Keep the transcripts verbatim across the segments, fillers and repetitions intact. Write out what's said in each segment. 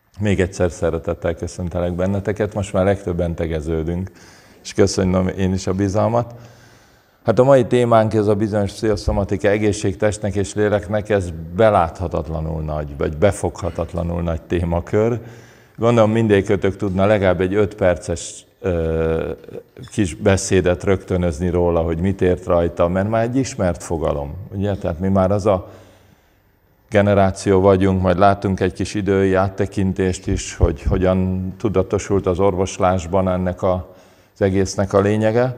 Még egyszer szeretettel köszöntelek benneteket, most már legtöbben tegeződünk, és köszönöm én is a bizalmat. Hát a mai témánk, ez a bizonyos pszichoszomatika, egészség testnek és léleknek, ez beláthatatlanul nagy, vagy befoghatatlanul nagy témakör. Gondolom mindegyikőtök tudna legalább egy öt perces ö, kis beszédet rögtönözni róla, hogy mit ért rajta, mert már egy ismert fogalom, ugye? Tehát mi már az a generáció vagyunk, majd látunk egy kis idői áttekintést is, hogy hogyan tudatosult az orvoslásban ennek a, az egésznek a lényege.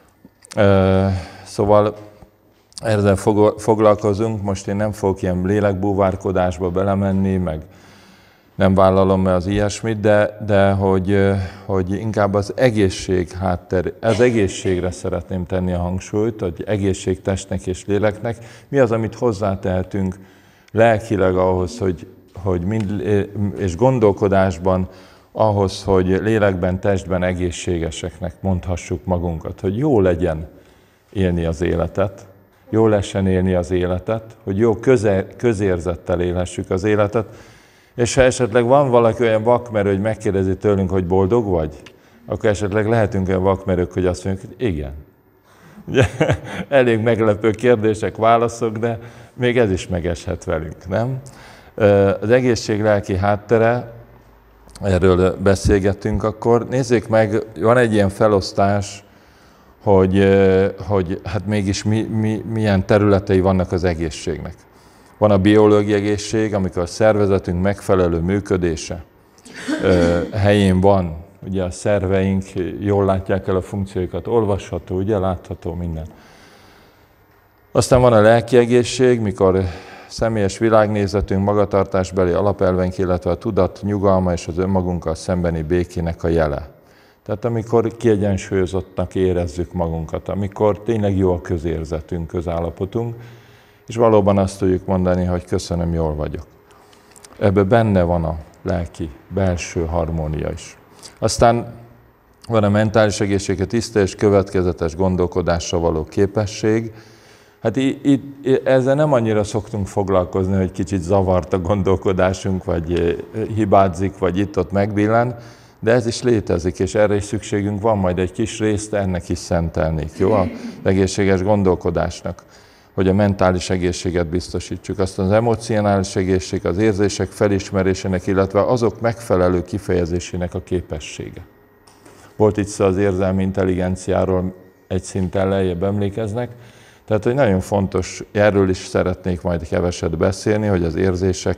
Szóval ezzel foglalkozunk, most én nem fogok ilyen lélekbúvárkodásba belemenni, meg nem vállalom az ilyesmit, de, de hogy, hogy inkább az egészség háttér, az egészségre szeretném tenni a hangsúlyt, hogy egészség testnek és léleknek. Mi az, amit hozzátehetünk lelkileg ahhoz, hogy, hogy mind, és gondolkodásban ahhoz, hogy lélekben, testben egészségeseknek mondhassuk magunkat, hogy jó legyen élni az életet, jó lessen élni az életet, hogy jó köze, közérzettel élhessük az életet, és ha esetleg van valaki olyan vakmerő, hogy megkérdezi tőlünk, hogy boldog vagy, akkor esetleg lehetünk olyan vakmerők, hogy azt mondjuk, hogy igen. Ugye, elég meglepő kérdések, válaszok, de még ez is megeshet velünk, nem? Az egészség lelki háttere, erről beszélgettünk akkor. Nézzék meg, van egy ilyen felosztás, hogy, hogy hát mégis mi, mi, milyen területei vannak az egészségnek. Van a biológiai egészség, amikor a szervezetünk megfelelő működése helyén van. Ugye a szerveink jól látják el a funkcióikat, olvasható, ugye látható minden. Aztán van a lelki egészség, mikor személyes világnézetünk, magatartásbeli alapelveink, illetve a tudat nyugalma és az önmagunkkal szembeni békének a jele. Tehát amikor kiegyensúlyozottnak érezzük magunkat, amikor tényleg jó a közérzetünk, közállapotunk, és valóban azt tudjuk mondani, hogy köszönöm, jól vagyok. Ebben benne van a lelki, belső harmónia is. Aztán van a mentális egészség, a tiszta és következetes gondolkodásra való képesség. Hát itt, ezzel nem annyira szoktunk foglalkozni, hogy kicsit zavart a gondolkodásunk, vagy hibázik, vagy itt-ott megbillen, de ez is létezik, és erre is szükségünk van, majd egy kis részt ennek is szentelnék, jó? Az egészséges gondolkodásnak, hogy a mentális egészséget biztosítsuk. Aztán az emocionális egészség, az érzések felismerésének, illetve azok megfelelő kifejezésének a képessége. Volt itt szó az érzelmi intelligenciáról, egy szinten lejjebb emlékeznek, tehát, hogy nagyon fontos, erről is szeretnék majd keveset beszélni, hogy az érzések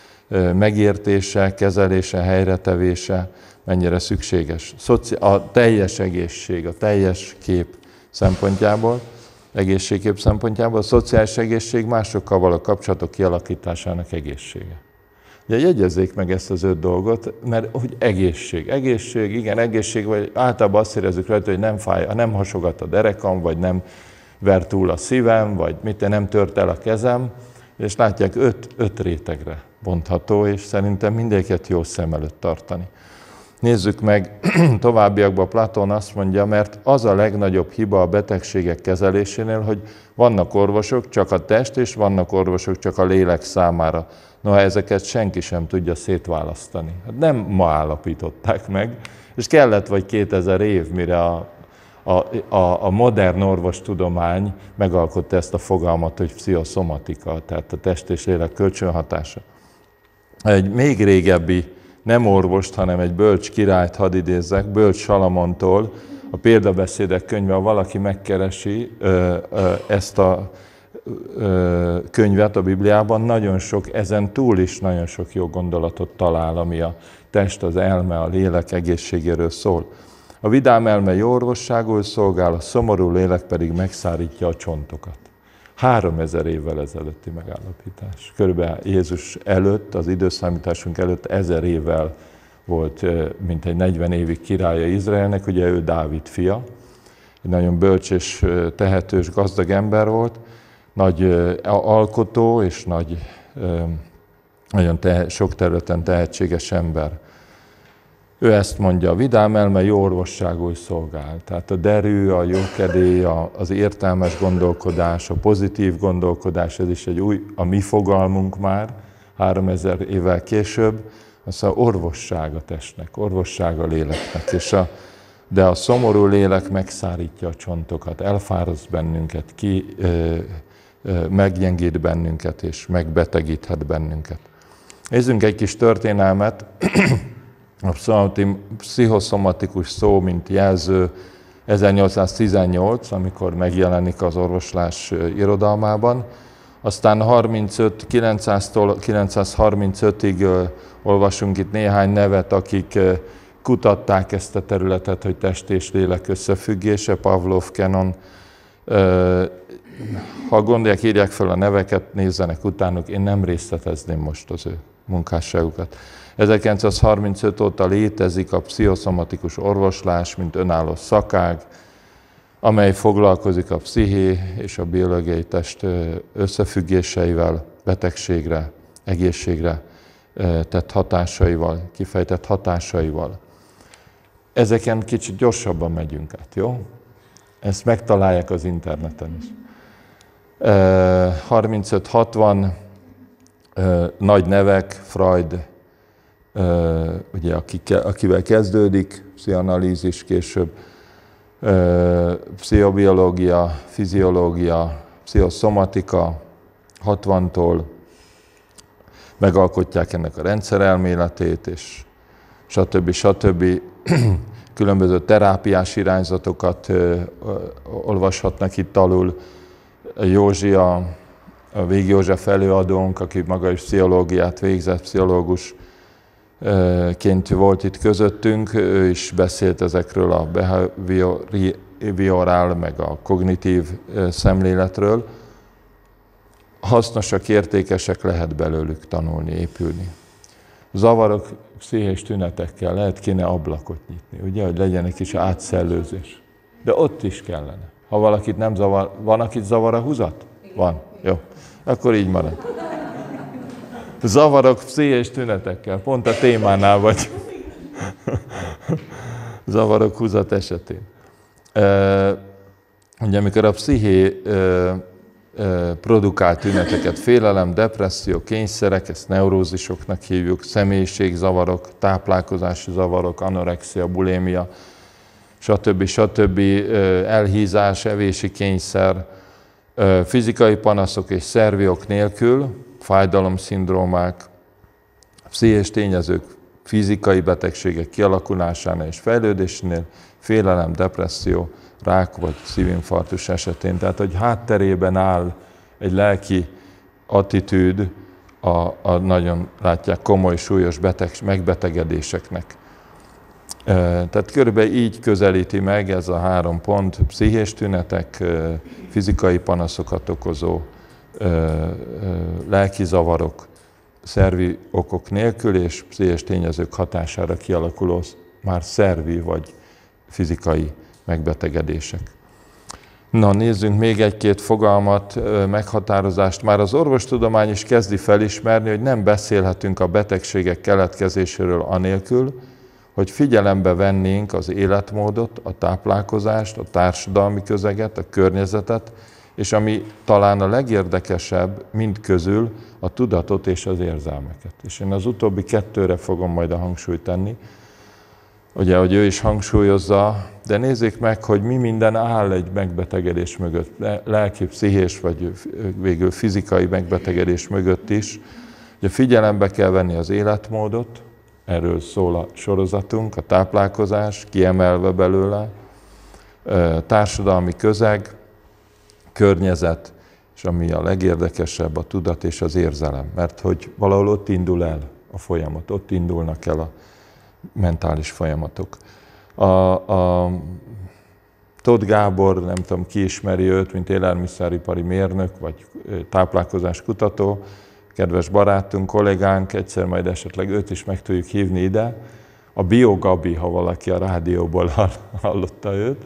megértése, kezelése, helyretevése mennyire szükséges. A teljes egészség, a teljes kép szempontjából, egészségkép szempontjából, a szociális egészség másokkal való kapcsolatok kialakításának egészsége. Ugye jegyezzék meg ezt az öt dolgot, mert hogy egészség, egészség, igen, egészség, vagy általában azt érezzük rajta, hogy nem fáj, nem hasogat a derekam, vagy nem ver túl a szívem, vagy mit, nem tört el a kezem, és látják, öt, öt rétegre bontható, és szerintem mindegyiket jó szem előtt tartani. Nézzük meg, továbbiakban Platón azt mondja, mert az a legnagyobb hiba a betegségek kezelésénél, hogy vannak orvosok csak a test, és vannak orvosok csak a lélek számára. Noha ezeket senki sem tudja szétválasztani. Hát nem ma állapították meg, és kellett vagy kétezer év, mire a A, a, a modern orvostudomány megalkotta ezt a fogalmat, hogy pszichoszomatika, tehát a test és lélek kölcsönhatása. Egy még régebbi, nem orvost, hanem egy bölcs királyt hadd idézzek, Bölcs Salamontól, a Példabeszédek könyve, ha valaki megkeresi ö, ö, ezt a ö, könyvet a Bibliában, nagyon sok, ezen túl is nagyon sok jó gondolatot talál, ami a test, az elme, a lélek egészségéről szól. A vidám elme jó orvosságul szolgál, a szomorú lélek pedig megszárítja a csontokat. Háromezer évvel ezelőtti megállapítás. Körülbelül Jézus előtt, az időszámításunk előtt ezer évvel volt mintegy negyven évig királya Izraelnek, ugye ő Dávid fia. Egy nagyon bölcs és tehetős, gazdag ember volt, nagy alkotó és nagy, nagyon tehe, sok területen tehetséges ember. Ő ezt mondja, a vidám elme jó orvosságul szolgál. Tehát a derű, a jókedély, az értelmes gondolkodás, a pozitív gondolkodás, ez is egy új, a mi fogalmunk már, háromezer évvel később, Az a orvosság a testnek, orvosság a léleknek, és a, de a szomorú lélek megszárítja a csontokat, elfáraszt bennünket, ki, ö, ö, meggyengít bennünket, és megbetegíthet bennünket. Nézzünk egy kis történelmet. A pszichoszomatikus szó, mint jelző, ezernyolcszáztizennyolc, amikor megjelenik az orvoslás irodalmában. Aztán harmincöt, kilencszáztól kilencszázharmincötig olvasunk itt néhány nevet, akik kutatták ezt a területet, hogy test és lélek összefüggése, Pavlov, Kennon. Ha gondolják, írják fel a neveket, nézzenek utánuk, én nem részletezném most az ő munkásságukat. ezerkilencszázharmincöt óta létezik a pszichoszomatikus orvoslás, mint önálló szakág, amely foglalkozik a psziché és a biológiai test összefüggéseivel, betegségre, egészségre tett hatásaival, kifejtett hatásaival. Ezeken kicsit gyorsabban megyünk át, jó? Ezt megtalálják az interneten is. harmincöt hatvan nagy nevek, Freud, ugye, akivel kezdődik, pszichoanalízis, később pszichobiológia, fiziológia, pszichoszomatika, hatvantól megalkotják ennek a rendszerelméletét, és stb. stb. Különböző terápiás irányzatokat olvashatnak itt alul. Józsi, a, a Vég József előadónk, aki maga is pszichológiát végzett, pszichológus, ként volt itt közöttünk, ő is beszélt ezekről a behaviorál, meg a kognitív szemléletről. Hasznosak, értékesek, lehet belőlük tanulni, épülni. Zavarok pszichés tünetekkel lehet kéne ablakot nyitni, ugye, hogy legyen egy kis átszellőzés. De ott is kellene. Ha valakit nem zavar, van, akit zavar a húzat? Van. Jó. Akkor így marad. Zavarok pszichés tünetekkel, pont a témánál vagy. Zavarok húzat esetén. Ugye, amikor a psziché produkál tüneteket, félelem, depresszió, kényszerek, ezt neurózisoknak hívjuk, személyiségzavarok, táplálkozási zavarok, anorexia, bulémia, stb. stb. Elhízás, evési kényszer, fizikai panaszok és szervi ok nélkül, fájdalomszindrómák, pszichés tényezők, fizikai betegségek kialakulásánál és fejlődésénél, félelem, depresszió, rák vagy szívinfarktus esetén. Tehát, hogy hátterében áll egy lelki attitűd a, a nagyon, látják, komoly, súlyos beteg, megbetegedéseknek. Tehát körülbelül így közelíti meg ez a három pont, pszichés tünetek, fizikai panaszokat okozó lelki zavarok, szervi okok nélkül és pszichés tényezők hatására kialakuló már szervi vagy fizikai megbetegedések. Na, nézzünk még egy-két fogalmat, meghatározást. Már az orvostudomány is kezdi felismerni, hogy nem beszélhetünk a betegségek keletkezéséről anélkül, hogy figyelembe vennénk az életmódot, a táplálkozást, a társadalmi közeget, a környezetet, és ami talán a legérdekesebb mind közül, a tudatot és az érzelmeket. És én az utóbbi kettőre fogom majd a hangsúlyt tenni, ugye, hogy ő is hangsúlyozza, de nézzék meg, hogy mi minden áll egy megbetegedés mögött, lelki, pszichés vagy végül fizikai megbetegedés mögött is. Ugye figyelembe kell venni az életmódot, erről szól a sorozatunk, a táplálkozás, kiemelve belőle, társadalmi közeg, környezet, és ami a legérdekesebb, a tudat és az érzelem, mert hogy valahol ott indul el a folyamat, ott indulnak el a mentális folyamatok. A, a Tóth Gábor, nem tudom, ki ismeri őt, mint élelmiszeripari mérnök, vagy táplálkozás kutató, kedves barátunk, kollégánk, egyszer majd esetleg őt is meg tudjuk hívni ide. A Bio Gabi, ha valaki a rádióból hallotta őt.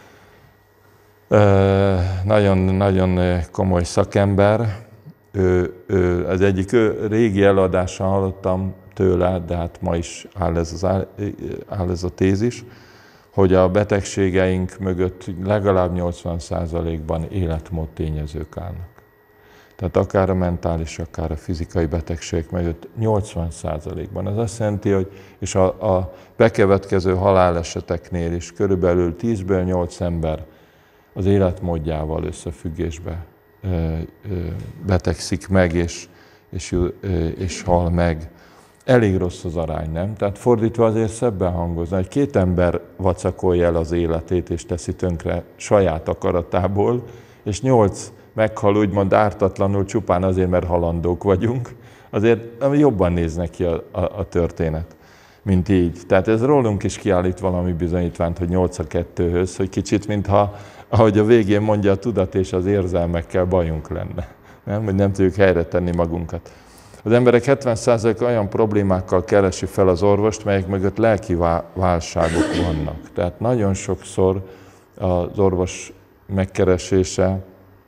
Nagyon-nagyon komoly szakember. Ő, ő, az egyik ő, régi előadáson hallottam tőle, de hát ma is áll ez, az, áll ez a tézis, hogy a betegségeink mögött legalább nyolcvan százalékban életmód tényezők állnak. Tehát akár a mentális, akár a fizikai betegség mögött nyolcvan százalékban. Ez azt jelenti, hogy és a, a bekövetkező haláleseteknél is körülbelül tízből nyolc ember az életmódjával összefüggésbe betegszik meg, és, és, és hal meg. Elég rossz az arány, nem? Tehát fordítva azért szebben hangozna, hogy két ember vacakolja el az életét, és teszi tönkre saját akaratából, és nyolc meghal úgymond ártatlanul csupán azért, mert halandók vagyunk, azért jobban néz neki a, a, a történet, mint így. Tehát ez rólunk is kiállít valami bizonyítványt, hogy nyolc a kettőhöz, hogy kicsit, mintha, ahogy a végén mondja, a tudat és az érzelmekkel bajunk lenne. Nem? Hogy nem tudjuk helyre tenni magunkat. Az emberek hetven százaléka olyan problémákkal keresi fel az orvost, melyek mögött lelki válságok vannak. Tehát nagyon sokszor az orvos megkeresése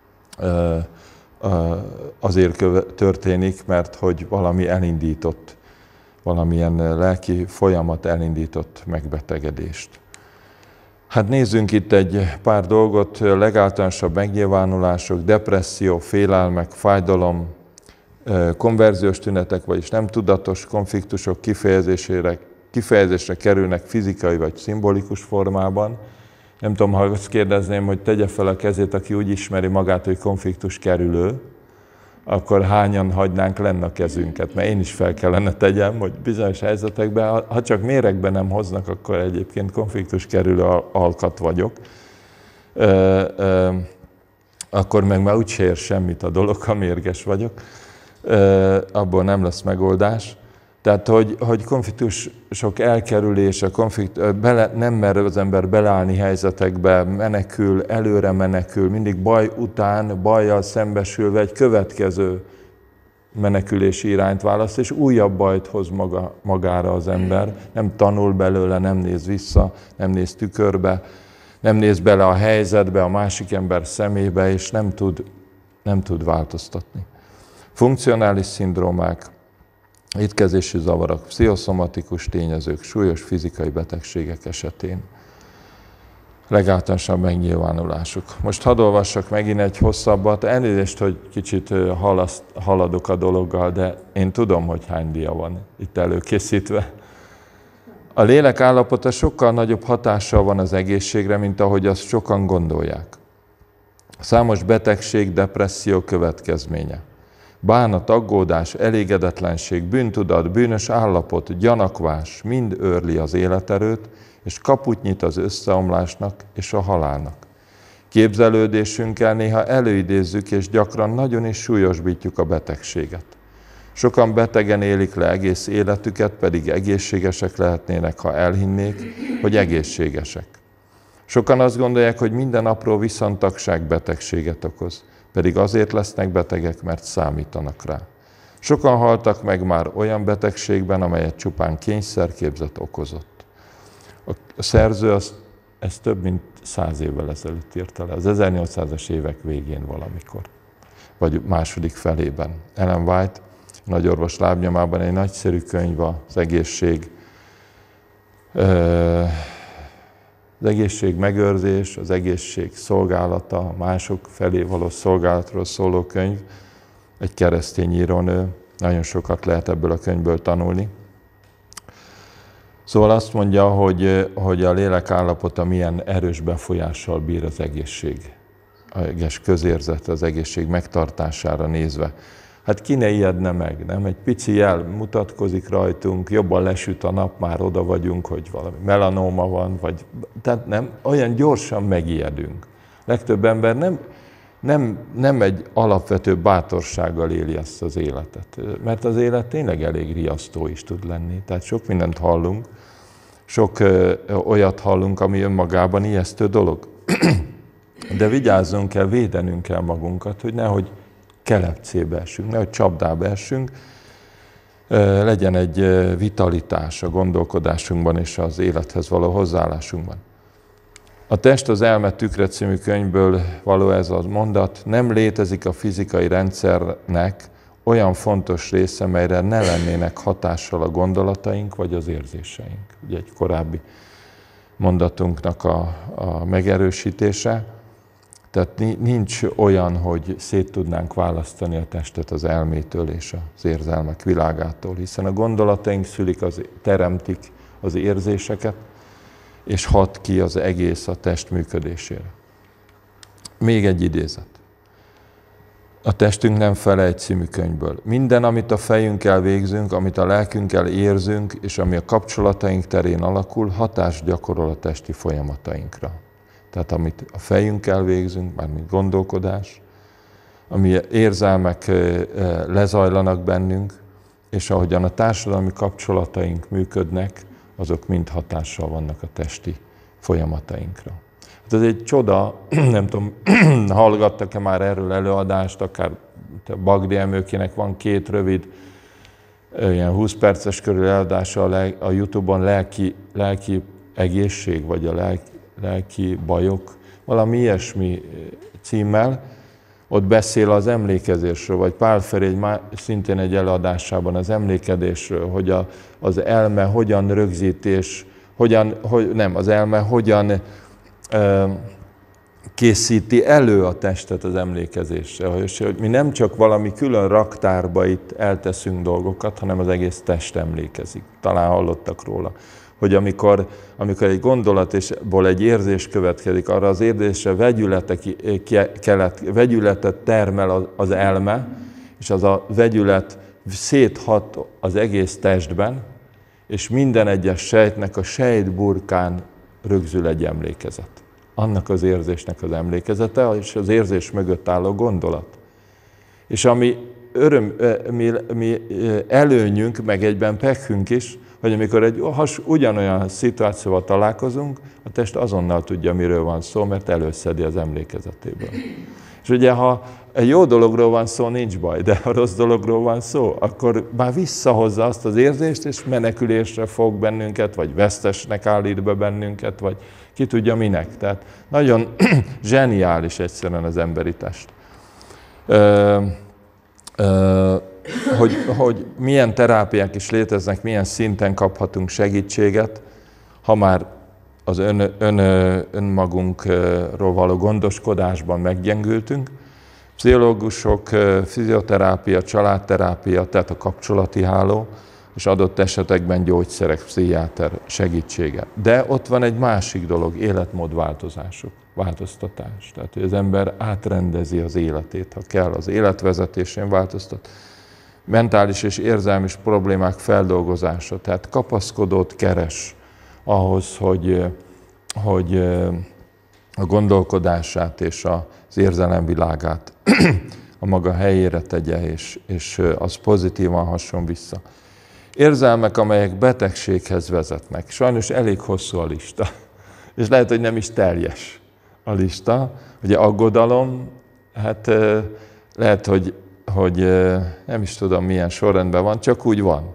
azért történik, mert hogy valami elindított, valamilyen lelki folyamat elindított megbetegedést. Hát nézzünk itt egy pár dolgot, legáltalánosabb megnyilvánulások, depresszió, félelmek, fájdalom, konverziós tünetek, vagyis nem tudatos konfliktusok kifejezésére, kifejezésre kerülnek fizikai vagy szimbolikus formában. Nem tudom, ha azt kérdezném, hogy tegye fel a kezét, aki úgy ismeri magát, hogy konfliktus kerülő, akkor hányan hagynánk lenne a kezünket, mert én is fel kellene tegyem, hogy bizonyos helyzetekben, ha csak méregben nem hoznak, akkor egyébként konfliktus kerülő alkat vagyok. Ö, ö, akkor meg már úgy se ér semmit a dolog, ha mérges vagyok. Ö, abból nem lesz megoldás. Tehát, hogy, hogy konfliktusok elkerülése, konflikt, bele, nem mer az ember beleállni helyzetekbe, menekül, előre menekül, mindig baj után, bajjal szembesülve egy következő menekülési irányt választ, és újabb bajt hoz maga, magára az ember. Nem tanul belőle, nem néz vissza, nem néz tükörbe, nem néz bele a helyzetbe, a másik ember szemébe, és nem tud, nem tud változtatni. Funkcionális szindrómák, étkezési zavarok, pszichoszomatikus tényezők, súlyos fizikai betegségek esetén. Legáltalánosabb megnyilvánulások. Most hadd olvassak megint egy hosszabbat, elnézést, hogy kicsit halaszt, haladok a dologgal, de én tudom, hogy hány dia van itt előkészítve. A lélek állapota sokkal nagyobb hatással van az egészségre, mint ahogy azt sokan gondolják. Számos betegség, depresszió következménye. Bánat, aggódás, elégedetlenség, bűntudat, bűnös állapot, gyanakvás mind őrli az életerőt, és kaput nyit az összeomlásnak és a halálnak. Képzelődésünkkel néha előidézzük, és gyakran nagyon is súlyosbítjuk a betegséget. Sokan betegen élik le egész életüket, pedig egészségesek lehetnének, ha elhinnék, hogy egészségesek. Sokan azt gondolják, hogy minden apró viszontagság betegséget okoz, pedig azért lesznek betegek, mert számítanak rá. Sokan haltak meg már olyan betegségben, amelyet csupán kényszerképzet okozott. A szerző azt, ezt több mint száz évvel ezelőtt írta le, az ezernyolcszázas évek végén valamikor, vagy második felében. Ellen White, nagyorvos lábnyomában egy nagyszerű könyv az egészség, az egészség megőrzés, az egészség szolgálata, mások felé való szolgálatról szóló könyv, egy keresztény írónő, nagyon sokat lehet ebből a könyvből tanulni. Szóval azt mondja, hogy, hogy a lélek állapota milyen erős befolyással bír az egészség, az közérzet, az egészség megtartására nézve. Hát ki ne ijedne meg, nem? Egy pici jel mutatkozik rajtunk, jobban lesüt a nap, már oda vagyunk, hogy valami melanóma van, vagy, tehát nem, olyan gyorsan megijedünk. Legtöbb ember nem, nem, nem egy alapvető bátorsággal éli ezt az életet, mert az élet tényleg elég riasztó is tud lenni. Tehát sok mindent hallunk, sok ö, olyat hallunk, ami önmagában ijesztő dolog. De vigyázzunk kell, védenünk kell magunkat, hogy nehogy kelepcébe essünk, nehogy csapdába essünk, legyen egy vitalitás a gondolkodásunkban és az élethez való hozzáállásunkban. A Test az elme tükre című könyvből való ez a mondat, nem létezik a fizikai rendszernek olyan fontos része, melyre ne lennének hatással a gondolataink vagy az érzéseink. Ugye egy korábbi mondatunknak a, a megerősítése. Tehát nincs olyan, hogy szét tudnánk választani a testet az elmétől és az érzelmek világától, hiszen a gondolataink szülik, az, teremtik az érzéseket, és hat ki az egész a test működésére. Még egy idézet. A testünk nem felejt című könyvből. Minden, amit a fejünkkel végzünk, amit a lelkünkkel érzünk, és ami a kapcsolataink terén alakul, hatást gyakorol a testi folyamatainkra. Tehát amit a fejünkkel végzünk, mármint gondolkodás, ami érzelmek lezajlanak bennünk, és ahogyan a társadalmi kapcsolataink működnek, azok mind hatással vannak a testi folyamatainkra. Hát ez egy csoda, nem tudom, hallgattak-e már erről előadást, akár Bagdi Emőkének van két rövid, ilyen húsz perces körül előadása a YouTube-on, lelki, lelki egészség, vagy a lelki, lelki bajok, valami ilyesmi címmel, ott beszél az emlékezésről, vagy Pál Feri egy, szintén egy előadásában az emlékezésről, hogy a, az elme hogyan rögzítés, hogyan, hogy, nem, az elme hogyan ö, készíti elő a testet az emlékezésre. Hogy mi nem csak valami külön raktárba itt elteszünk dolgokat, hanem az egész test emlékezik. Talán hallottak róla. Hogy amikor, amikor egy gondolatból egy érzés következik, arra az érzésre vegyületek, kelet, vegyületet termel az elme, és az a vegyület széthat az egész testben, és minden egyes sejtnek a sejtburkán rögzül egy emlékezet. Annak az érzésnek az emlékezete, és az érzés mögött álló gondolat. És ami öröm, mi, mi előnyünk, meg egyben pekünk is, hogy amikor egy has, ugyanolyan szituációval találkozunk, a test azonnal tudja, miről van szó, mert előszedi az emlékezetéből. És ugye, ha egy jó dologról van szó, nincs baj, de ha rossz dologról van szó, akkor már visszahozza azt az érzést, és menekülésre fog bennünket, vagy vesztesnek állít be bennünket, vagy ki tudja minek. Tehát nagyon zseniális egyszerűen az emberi test. Ö, ö, Hogy, hogy milyen terápiák is léteznek, milyen szinten kaphatunk segítséget, ha már az ön, ön, önmagunkról való gondoskodásban meggyengültünk. Pszichológusok, fizioterápia, családterápia, tehát a kapcsolati háló, és adott esetekben gyógyszerek, pszichiáter segítsége. De ott van egy másik dolog, életmódváltozások, változtatás. Tehát, hogy az ember átrendezi az életét, ha kell, az életvezetésén változtat. Mentális és érzelmi problémák feldolgozása, tehát kapaszkodót keres ahhoz, hogy, hogy a gondolkodását és az érzelemvilágát a maga helyére tegye, és, és az pozitívan hasson vissza. Érzelmek, amelyek betegséghez vezetnek. Sajnos elég hosszú a lista, és lehet, hogy nem is teljes a lista. Ugye aggodalom, hát lehet, hogy hogy nem is tudom milyen sorrendben van, csak úgy van.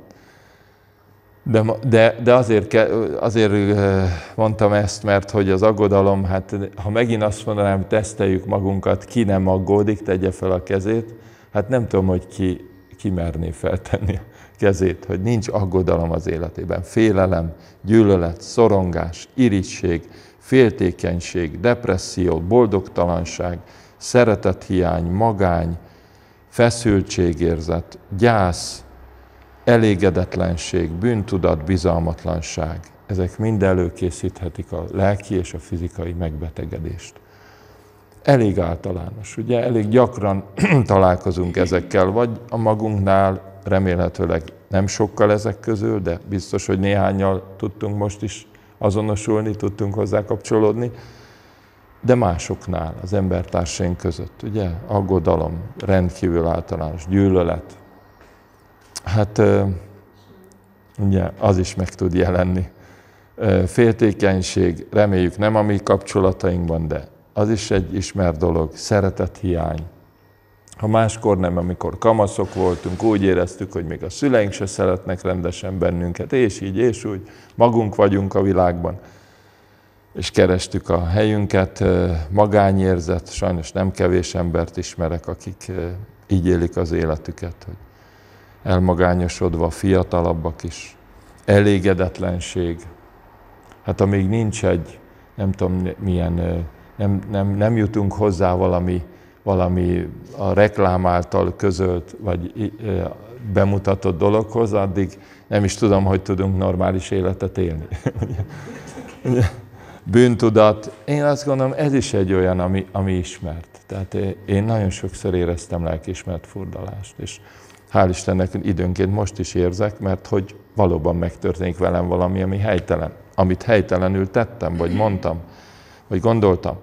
De, de, de azért, azért mondtam ezt, mert hogy az aggodalom, hát ha megint azt mondanám, teszteljük magunkat, ki nem aggódik, tegye fel a kezét, hát nem tudom, hogy ki, ki merné feltenni a kezét, hogy nincs aggodalom az életében. Félelem, gyűlölet, szorongás, irigység, féltékenység, depresszió, boldogtalanság, szeretethiány, magány, feszültségérzet, gyász, elégedetlenség, bűntudat, bizalmatlanság. Ezek mind előkészíthetik a lelki és a fizikai megbetegedést. Elég általános, ugye elég gyakran találkozunk ezekkel, vagy a magunknál, remélhetőleg nem sokkal ezek közül, de biztos, hogy néhánnyal tudtunk most is azonosulni, tudtunk hozzá kapcsolódni, de másoknál, az embertársaink között, ugye, aggodalom, rendkívül általános, gyűlölet. Hát ugye az is meg tud jelenni. Féltékenység, reméljük nem a mi kapcsolatainkban, de az is egy ismert dolog, szeretethiány. Ha máskor nem, amikor kamaszok voltunk, úgy éreztük, hogy még a szüleink se szeretnek rendesen bennünket, és így, és úgy, magunk vagyunk a világban. És kerestük a helyünket, magányérzet, sajnos nem kevés embert ismerek, akik így élik az életüket, hogy elmagányosodva, fiatalabbak is, elégedetlenség. Hát amíg nincs egy, nem tudom milyen nem, nem, nem jutunk hozzá valami, valami a reklám által közölt, vagy bemutatott dologhoz, addig nem is tudom, hogy tudunk normális életet élni. Bűntudat, én azt gondolom, ez is egy olyan, ami, ami ismert. Tehát én nagyon sokszor éreztem lelkiismert furdalást, és hál' Istennek időnként most is érzek, mert hogy valóban megtörténik velem valami, ami helytelen, amit helytelenül tettem, vagy mondtam, vagy gondoltam.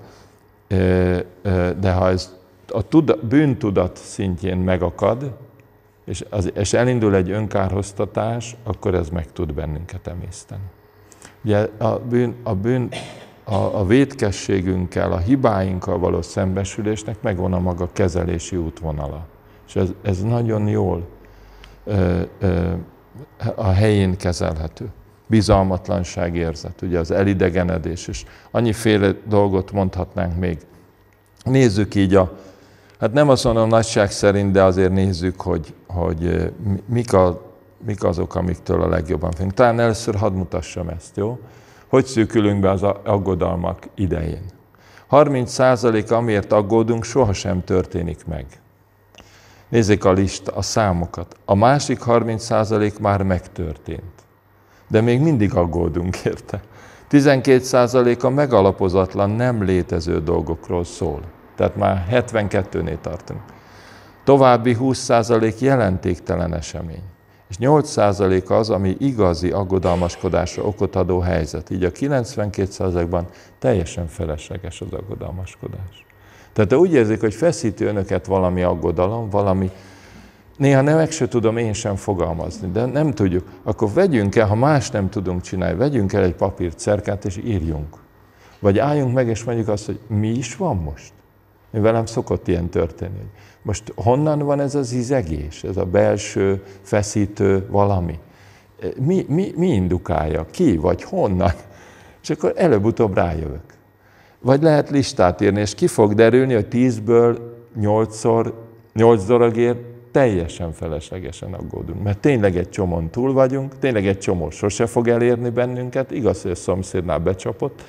De ha ez a tuda, bűntudat szintjén megakad, és, az, és elindul egy önkárhoztatás, akkor ez meg tud bennünket emészteni. Ugye a, bűn, a, bűn, a, a vétkességünkkel, a hibáinkkal való szembesülésnek megvan a maga kezelési útvonala. És ez, ez nagyon jól ö, ö, a helyén kezelhető. Bizalmatlanság érzet, ugye az elidegenedés, és annyiféle dolgot mondhatnánk még. Nézzük így a, hát nem azt mondom nagyság szerint, de azért nézzük, hogy, hogy mik, a, mik azok, amiktől a legjobban félünk. Talán először hadd mutassam ezt, jó? Hogy szűkülünk be az aggodalmak idején? harminc százalék amiért aggódunk, sohasem történik meg. Nézzék a lista, a számokat. A másik harminc százalék már megtörtént. De még mindig aggódunk érte. tizenkét százalék a megalapozatlan, nem létező dolgokról szól. Tehát már hetvenkettőnél tartunk. További húsz százalék jelentéktelen esemény. És nyolc százalék az, ami igazi aggodalmaskodásra okot adó helyzet. Így a kilencvenkét százalékban teljesen felesleges az aggodalmaskodás. Tehát úgy érzik, hogy feszíti önöket valami aggodalom, valami, néha nem meg se tudom én sem fogalmazni, de nem tudjuk. Akkor vegyünk el, ha más nem tudunk csinálni, vegyünk el egy papírt, cerkát és írjunk. Vagy álljunk meg és mondjuk azt, hogy mi is van most? Én velem szokott ilyen történni. Most honnan van ez az izegés, ez a belső, feszítő valami? Mi, mi, mi indukálja? Ki vagy honnan? És akkor előbb-utóbb rájövök. Vagy lehet listát írni, és ki fog derülni, hogy tízből nyolcszor, nyolc dologért teljesen feleslegesen aggódunk. Mert tényleg egy csomón túl vagyunk, tényleg egy csomó sose fog elérni bennünket, igaz, hogy a szomszédnál becsapott,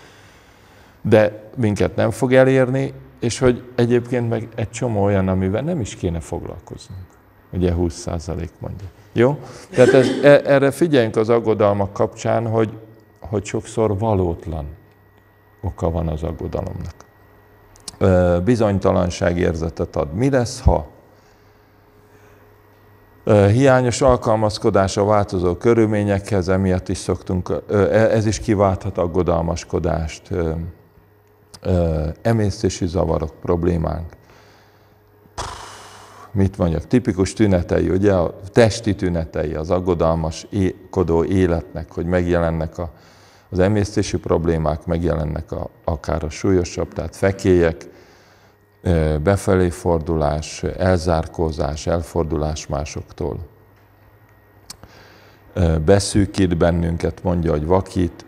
de minket nem fog elérni, és hogy egyébként meg egy csomó olyan, amivel nem is kéne foglalkoznunk. Ugye húsz százalék mondja. Jó? Tehát ez, erre figyeljünk az aggodalmak kapcsán, hogy, hogy sokszor valótlan oka van az aggodalomnak. Bizonytalanság érzetet ad. Mi lesz, ha? Hiányos alkalmazkodás a változó körülményekhez, emiatt is szoktunk, ez is kiválthat aggodalmaskodást, emésztési zavarok, problémánk. Mit mondjak? Tipikus tünetei, ugye a testi tünetei az aggodalmaskodó életnek, hogy megjelennek a, az emésztési problémák, megjelennek a, akár a súlyosabb, tehát fekélyek, befelé fordulás, elzárkózás, elfordulás másoktól. Beszűkít bennünket, mondja, hogy vakít,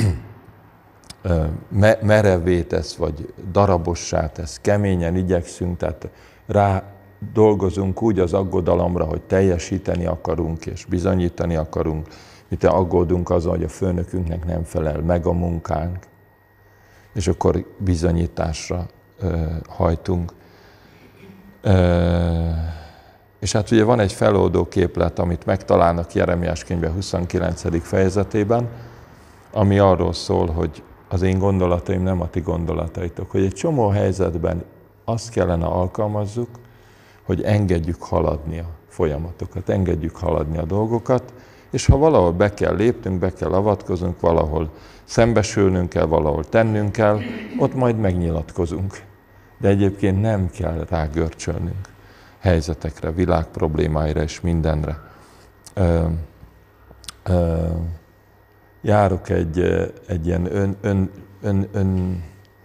merevvé tesz, vagy darabossá tesz, keményen igyekszünk, tehát rá dolgozunk úgy az aggodalomra, hogy teljesíteni akarunk és bizonyítani akarunk, mint aggódunk azon, hogy a főnökünknek nem felel meg a munkánk, és akkor bizonyításra ö, hajtunk. Ö, és hát ugye van egy feloldó képlet, amit megtalálnak Jeremiás könyve huszonkilencedik fejezetében, ami arról szól, hogy az én gondolataim nem a ti gondolataitok, hogy egy csomó helyzetben azt kellene alkalmazzuk, hogy engedjük haladni a folyamatokat, engedjük haladni a dolgokat, és ha valahol be kell lépnünk, be kell avatkoznunk, valahol szembesülnünk kell, valahol tennünk kell, ott majd megnyilatkozunk. De egyébként nem kell rágörcsölnünk helyzetekre, világ problémáira és mindenre. Ö, ö, járok egy, egy ilyen ön, ön, ön, ön,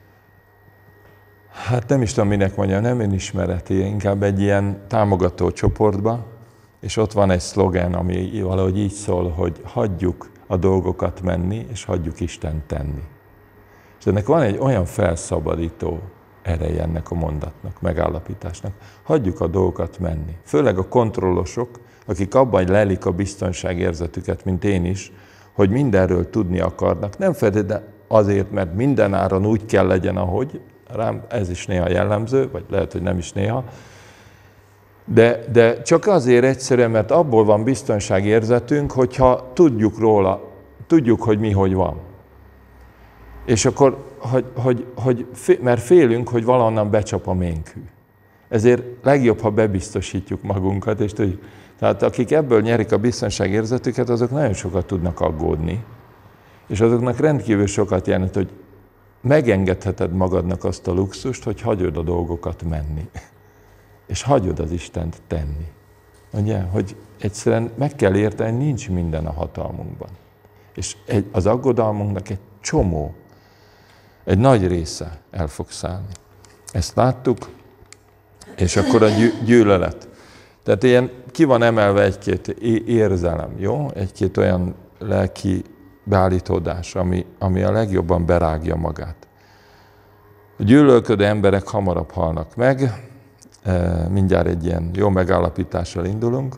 hát nem is tudom, minek mondja, nem önismereti, inkább egy ilyen támogató csoportba, és ott van egy szlogen, ami valahogy így szól, hogy hagyjuk a dolgokat menni, és hagyjuk Isten tenni. És ennek van egy olyan felszabadító ereje ennek a mondatnak, megállapításnak. Hagyjuk a dolgokat menni. Főleg a kontrollosok, akik abban lelik a biztonságérzetüket, mint én is, hogy mindenről tudni akarnak. Nem feltétlenül azért, mert minden áron úgy kell legyen, ahogy, Rám ez is néha jellemző, vagy lehet, hogy nem is néha. De, de csak azért egyszerűen, mert abból van biztonságérzetünk, hogyha tudjuk róla, tudjuk, hogy mi hogy van. És akkor, hogy, hogy, hogy, mert félünk, hogy valahonnan becsap a ménkű. Ezért legjobb, ha bebiztosítjuk magunkat, és tudjuk. Tehát akik ebből nyerik a biztonságérzetüket, azok nagyon sokat tudnak aggódni. És azoknak rendkívül sokat jelent, hogy megengedheted magadnak azt a luxust, hogy hagyod a dolgokat menni. És hagyod az Istent tenni. Ugye? Hogy egyszerűen meg kell érteni, nincs minden a hatalmunkban. És egy, az aggodalmunknak egy csomó, egy nagy része el fog szállni. Ezt láttuk, és akkor a gyűlölet. Tehát ilyen ki van emelve egy-két érzelem, jó? Egy-két olyan lelki beállítódás, ami, ami a legjobban berágja magát. A gyűlölködő emberek hamarabb halnak meg, mindjárt egy ilyen jó megállapítással indulunk.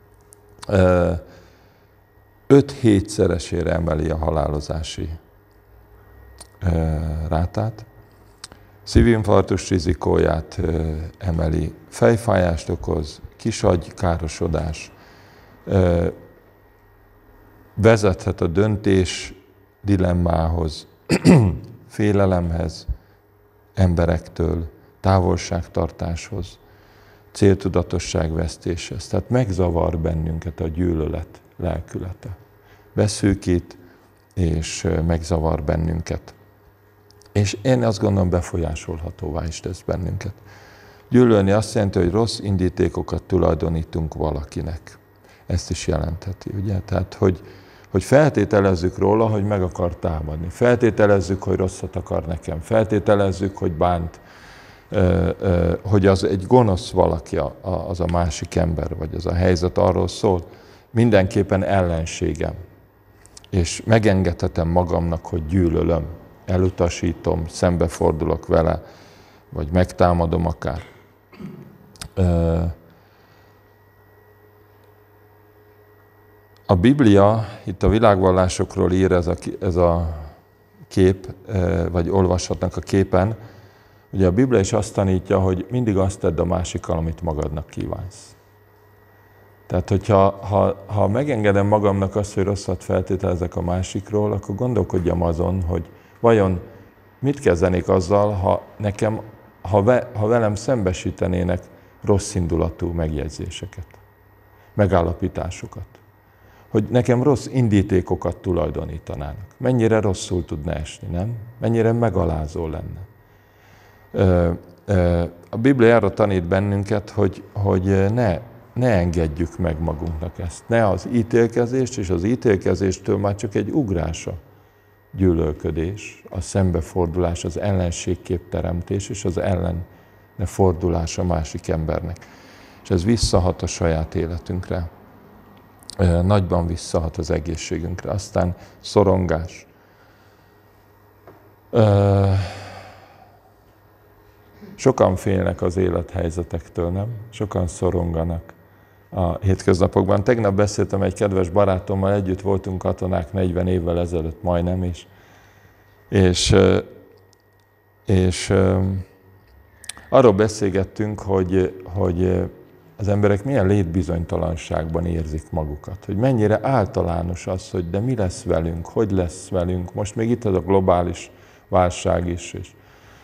öt-hétszeresére emeli a halálozási rátát, szívinfarktus rizikóját emeli, fejfájást okoz, kisagy károsodás, vezethet a döntés dilemmához, félelemhez, emberektől, távolságtartáshoz, céltudatosságvesztéshez. Tehát megzavar bennünket a gyűlölet lelkülete. Beszűkít és megzavar bennünket. És én azt gondolom, befolyásolhatóvá is tesz bennünket. Gyűlölni azt jelenti, hogy rossz indítékokat tulajdonítunk valakinek. Ezt is jelentheti, ugye? Tehát, hogy, hogy feltételezzük róla, hogy meg akar támadni. Feltételezzük, hogy rosszat akar nekem. Feltételezzük, hogy bánt, hogy az egy gonosz valaki, az a másik ember, vagy az a helyzet arról szól. Mindenképpen ellenségem. És megengedhetem magamnak, hogy gyűlölöm, elutasítom, szembefordulok vele, vagy megtámadom akár. A Biblia, itt a világvallásokról ír ez a, ez a kép, vagy olvashatnak a képen, ugye a Biblia is azt tanítja, hogy mindig azt tedd a másikkal, amit magadnak kívánsz. Tehát, hogyha ha, ha megengedem magamnak azt, hogy rosszat feltételezek a másikról, akkor gondolkodjam azon, hogy vajon mit kezdenék azzal, ha nekem, ha, ve, ha velem szembesítenének rossz indulatú megjegyzéseket, megállapításokat. Hogy nekem rossz indítékokat tulajdonítanának. Mennyire rosszul tudna esni, nem? Mennyire megalázó lenne. A Biblia arra tanít bennünket, hogy, hogy ne, ne engedjük meg magunknak ezt. Ne az ítélkezést, és az ítélkezéstől már csak egy ugrása. Gyűlölködés, a szembefordulás, az ellenségképteremtés, és az ellene fordulás a másik embernek. És ez visszahat a saját életünkre. Nagyban visszahat az egészségünkre. Aztán szorongás. Sokan félnek az élethelyzetektől, nem? Sokan szoronganak a hétköznapokban. Tegnap beszéltem egy kedves barátommal, együtt voltunk katonák negyven évvel ezelőtt majdnem is. És, és arról beszélgettünk, hogy, hogy az emberek milyen létbizonytalanságban érzik magukat. Hogy mennyire általános az, hogy de mi lesz velünk, hogy lesz velünk. Most még itt az a globális válság is, és,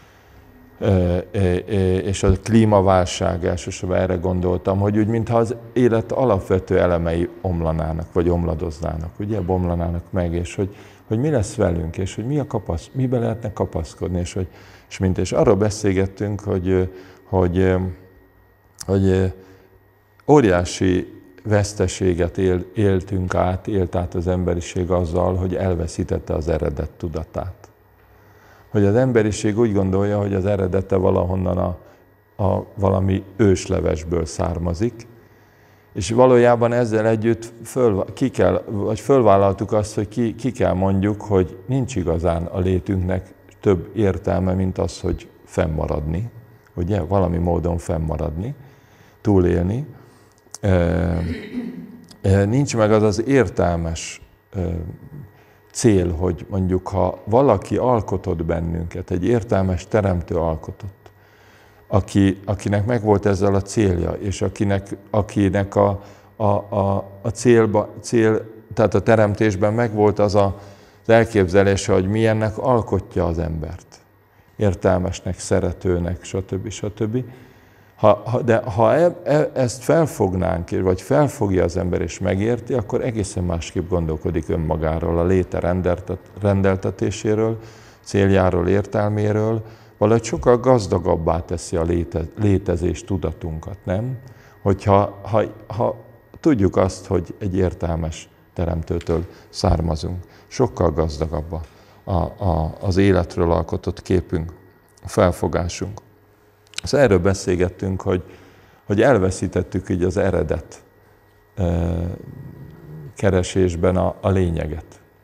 és a klímaválság, elsősorban erre gondoltam, hogy úgy, mintha az élet alapvető elemei omlanának, vagy omladoznának, ugye, bomlanának meg, és hogy, hogy mi lesz velünk, és hogy mi a kapasz, mibe lehetne kapaszkodni, és, hogy, és, mint, és arról beszélgettünk, hogy, hogy, hogy óriási veszteséget él, éltünk át, élt át az emberiség azzal, hogy elveszítette az eredet tudatát. Hogy az emberiség úgy gondolja, hogy az eredete valahonnan a, a valami őslevesből származik, és valójában ezzel együtt föl, ki kell, vagy fölvállaltuk azt, hogy ki, ki kell mondjuk, hogy nincs igazán a létünknek több értelme, mint az, hogy fennmaradni, ugye, valami módon fennmaradni, túlélni. Nincs meg az az értelmes cél, hogy mondjuk ha valaki alkotott bennünket, egy értelmes teremtő alkotott, aki, akinek megvolt ezzel a célja, és akinek, akinek a, a, a, a célba, cél, tehát a teremtésben megvolt az a, az elképzelése, hogy milyennek alkotja az embert. Értelmesnek, szeretőnek, stb. stb. Ha, ha, de ha e, e, ezt felfognánk, vagy felfogja az ember és megérti, akkor egészen másképp gondolkodik önmagáról, a léte rendeltetéséről, céljáról, értelméről, valahogy sokkal gazdagabbá teszi a léte, létezés tudatunkat, nem? Hogyha ha, ha tudjuk azt, hogy egy értelmes teremtőtől származunk, sokkal gazdagabb a, a, az életről alkotott képünk, a felfogásunk. Szóval erről beszélgettünk, hogy, hogy elveszítettük így az eredet e, keresésben a, a lényeget.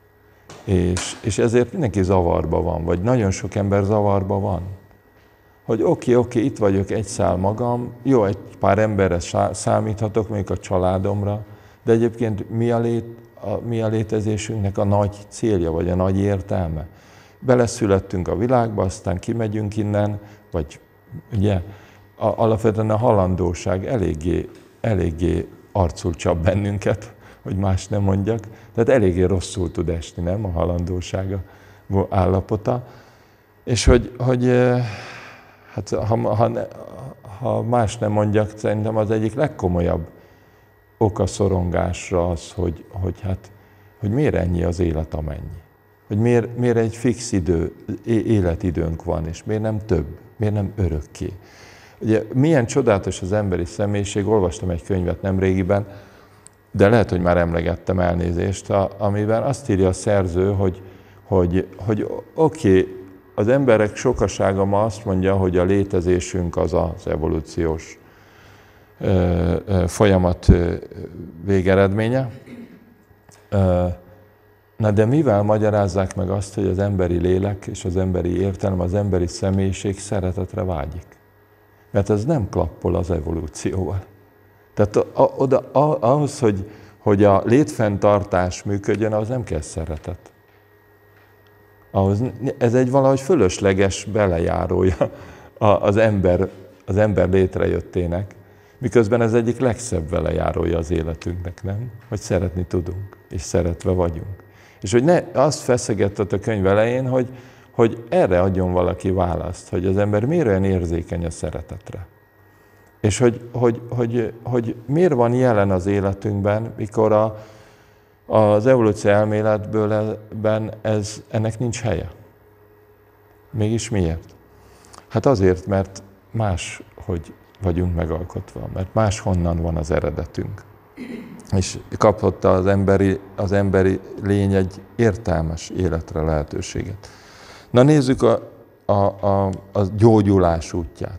És, és ezért mindenki zavarba van, vagy nagyon sok ember zavarba van. Hogy oké, okay, oké, okay, itt vagyok egy szál magam, jó, egy pár emberre számíthatok, mondjuk a családomra, de egyébként mi a, lét, a, mi a létezésünknek a nagy célja, vagy a nagy értelme? Beleszülettünk a világba, aztán kimegyünk innen, vagy ugye alapvetően a halandóság eléggé, eléggé arcul csap bennünket, hogy más nem mondjak. Tehát eléggé rosszul tud esni, nem, a halandósága állapota. És hogy, hogy hát, ha, ha, ha más nem mondjak, szerintem az egyik legkomolyabb oka szorongásra az, hogy, hogy, hát, hogy miért ennyi az élet amennyi. Hogy miért, miért egy fix idő, életidőnk van, és miért nem több, miért nem örökké. Ugye milyen csodálatos az emberi személyiség, olvastam egy könyvet nemrégiben, de lehet, hogy már emlegettem, elnézést, amiben azt írja a szerző, hogy, hogy, hogy oké, okay, az emberek sokasága ma azt mondja, hogy a létezésünk az az evolúciós ö, ö, folyamat ö, végeredménye. Ö, na de mivel magyarázzák meg azt, hogy az emberi lélek és az emberi értelem, az emberi személyiség szeretetre vágyik? Mert ez nem klappol az evolúcióval. Tehát a, oda, a, ahhoz, hogy, hogy a létfenntartás működjön, ahhoz nem kell szeretet. Ahhoz, ez egy valahogy fölösleges belejárója az ember, az ember létrejöttének, miközben ez egyik legszebb belejárója az életünknek, nem? Hogy szeretni tudunk, és szeretve vagyunk. És hogy ne, azt feszegetett a könyv elején, hogy, hogy erre adjon valaki választ, hogy az ember miért olyan érzékeny a szeretetre. És hogy, hogy, hogy, hogy miért van jelen az életünkben, mikor a, az evolúció elméletben ez, ennek nincs helye. Mégis miért? Hát azért, mert más, hogy vagyunk megalkotva, mert máshonnan van az eredetünk. És kapott az emberi, az emberi lény egy értelmes életre lehetőséget. Na nézzük a, a, a, a gyógyulás útját.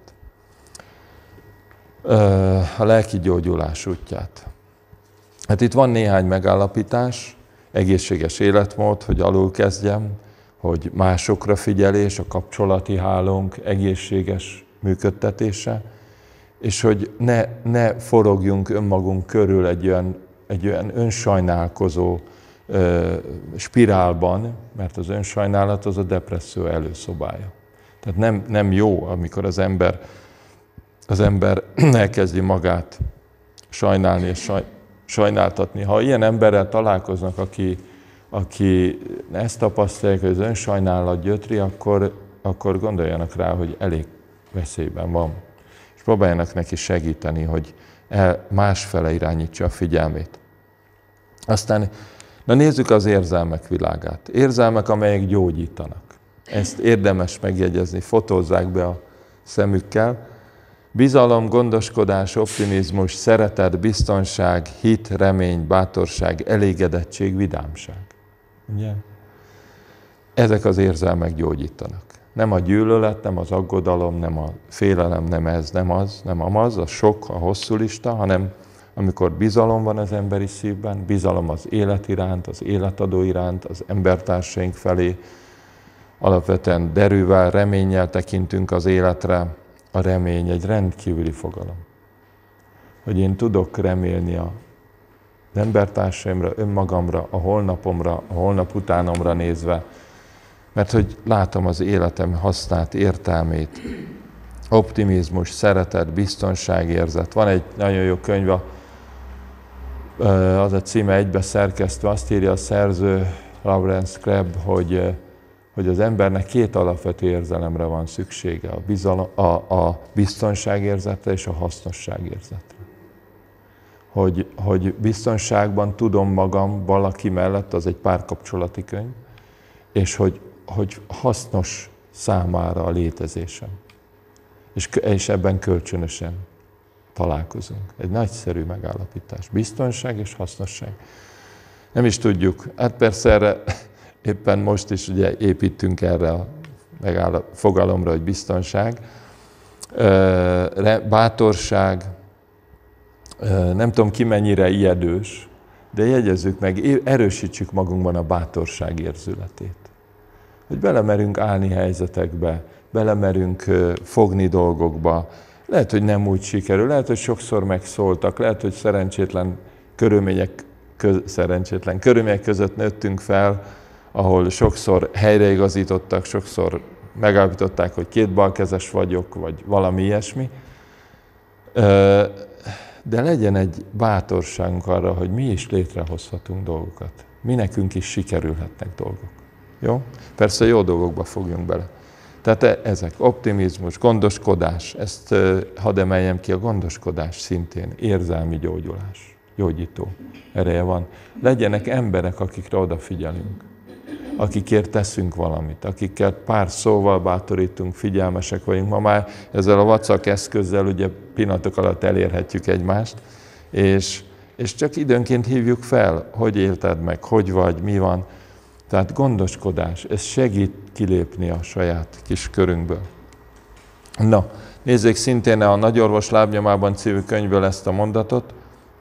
A lelki gyógyulás útját. Hát itt van néhány megállapítás, egészséges életmód, hogy alul kezdjem, hogy másokra figyelés, a kapcsolati hálónk egészséges működtetése, és hogy ne, ne forogjunk önmagunk körül egy olyan, egy olyan önsajnálkozó ö, spirálban, mert az önsajnálat az a depresszió előszobája. Tehát nem, nem jó, amikor az ember az ember elkezdi magát sajnálni és saj, sajnáltatni. Ha ilyen emberrel találkoznak, aki, aki ezt tapasztalják, hogy az önsajnálat gyötri, akkor, akkor gondoljanak rá, hogy elég veszélyben van. És próbáljanak neki segíteni, hogy el, másfele irányítsa a figyelmét. Aztán, na nézzük az érzelmek világát. Érzelmek, amelyek gyógyítanak. Ezt érdemes megjegyezni, fotózzák be a szemükkel. Bizalom, gondoskodás, optimizmus, szeretet, biztonság, hit, remény, bátorság, elégedettség, vidámság. Ugye? Ezek az érzelmek gyógyítanak. Nem a gyűlölet, nem az aggodalom, nem a félelem, nem ez, nem az, nem amaz, a sok, a hosszú lista, hanem amikor bizalom van az emberi szívben, bizalom az élet iránt, az életadó iránt, az embertársaink felé, alapvetően derűvel, reménnyel tekintünk az életre. A remény egy rendkívüli fogalom. Hogy én tudok remélni a, embertársaimra, önmagamra, a holnapomra, a holnap utánomra nézve, mert hogy látom az életem hasznát, értelmét, optimizmus, szeretet, biztonságérzet. Van egy nagyon jó könyv, az a címe egybe szerkesztve, azt írja a szerző, Lawrence Crabb, hogy, hogy az embernek két alapvető érzelemre van szüksége, a, bizalom, a, a biztonságérzetre és a hasznosságérzetre. Hogy, hogy biztonságban tudom magam valaki mellett, az egy párkapcsolati könyv, és hogy, hogy hasznos számára a létezésem. És, és ebben kölcsönösen találkozunk. Egy nagyszerű megállapítás. Biztonság és hasznosság. Nem is tudjuk. Hát persze erre éppen most is ugye építünk erre a fogalomra, hogy biztonság. Bátorság, nem tudom ki mennyire ijedős, de jegyezzük meg, erősítsük magunkban a bátorság érzületét. Hogy belemerünk állni helyzetekbe, belemerünk fogni dolgokba. Lehet, hogy nem úgy sikerül, lehet, hogy sokszor megszóltak, lehet, hogy szerencsétlen körülmények, köz, szerencsétlen körülmények között nőttünk fel, ahol sokszor helyreigazítottak, sokszor megállapították, hogy kétbalkezes vagyok, vagy valami ilyesmi. De legyen egy bátorságunk arra, hogy mi is létrehozhatunk dolgokat. Mi nekünk is sikerülhetnek dolgok. Jó? Persze jó dolgokba fogjunk bele. Tehát ezek, optimizmus, gondoskodás, ezt hadd emeljem ki, a gondoskodás szintén érzelmi gyógyulás, gyógyító ereje van. Legyenek emberek, akikre odafigyelünk, akikért teszünk valamit, akikkel pár szóval bátorítunk, figyelmesek vagyunk. Ma már ezzel a WhatsApp eszközzel ugye pillanatok alatt elérhetjük egymást, és, és csak időnként hívjuk fel, hogy élted meg, hogy vagy, mi van. Tehát gondoskodás, ez segít kilépni a saját kis körünkből. Na, nézzék szintén a Nagyorvos lábnyomában című könyvből ezt a mondatot.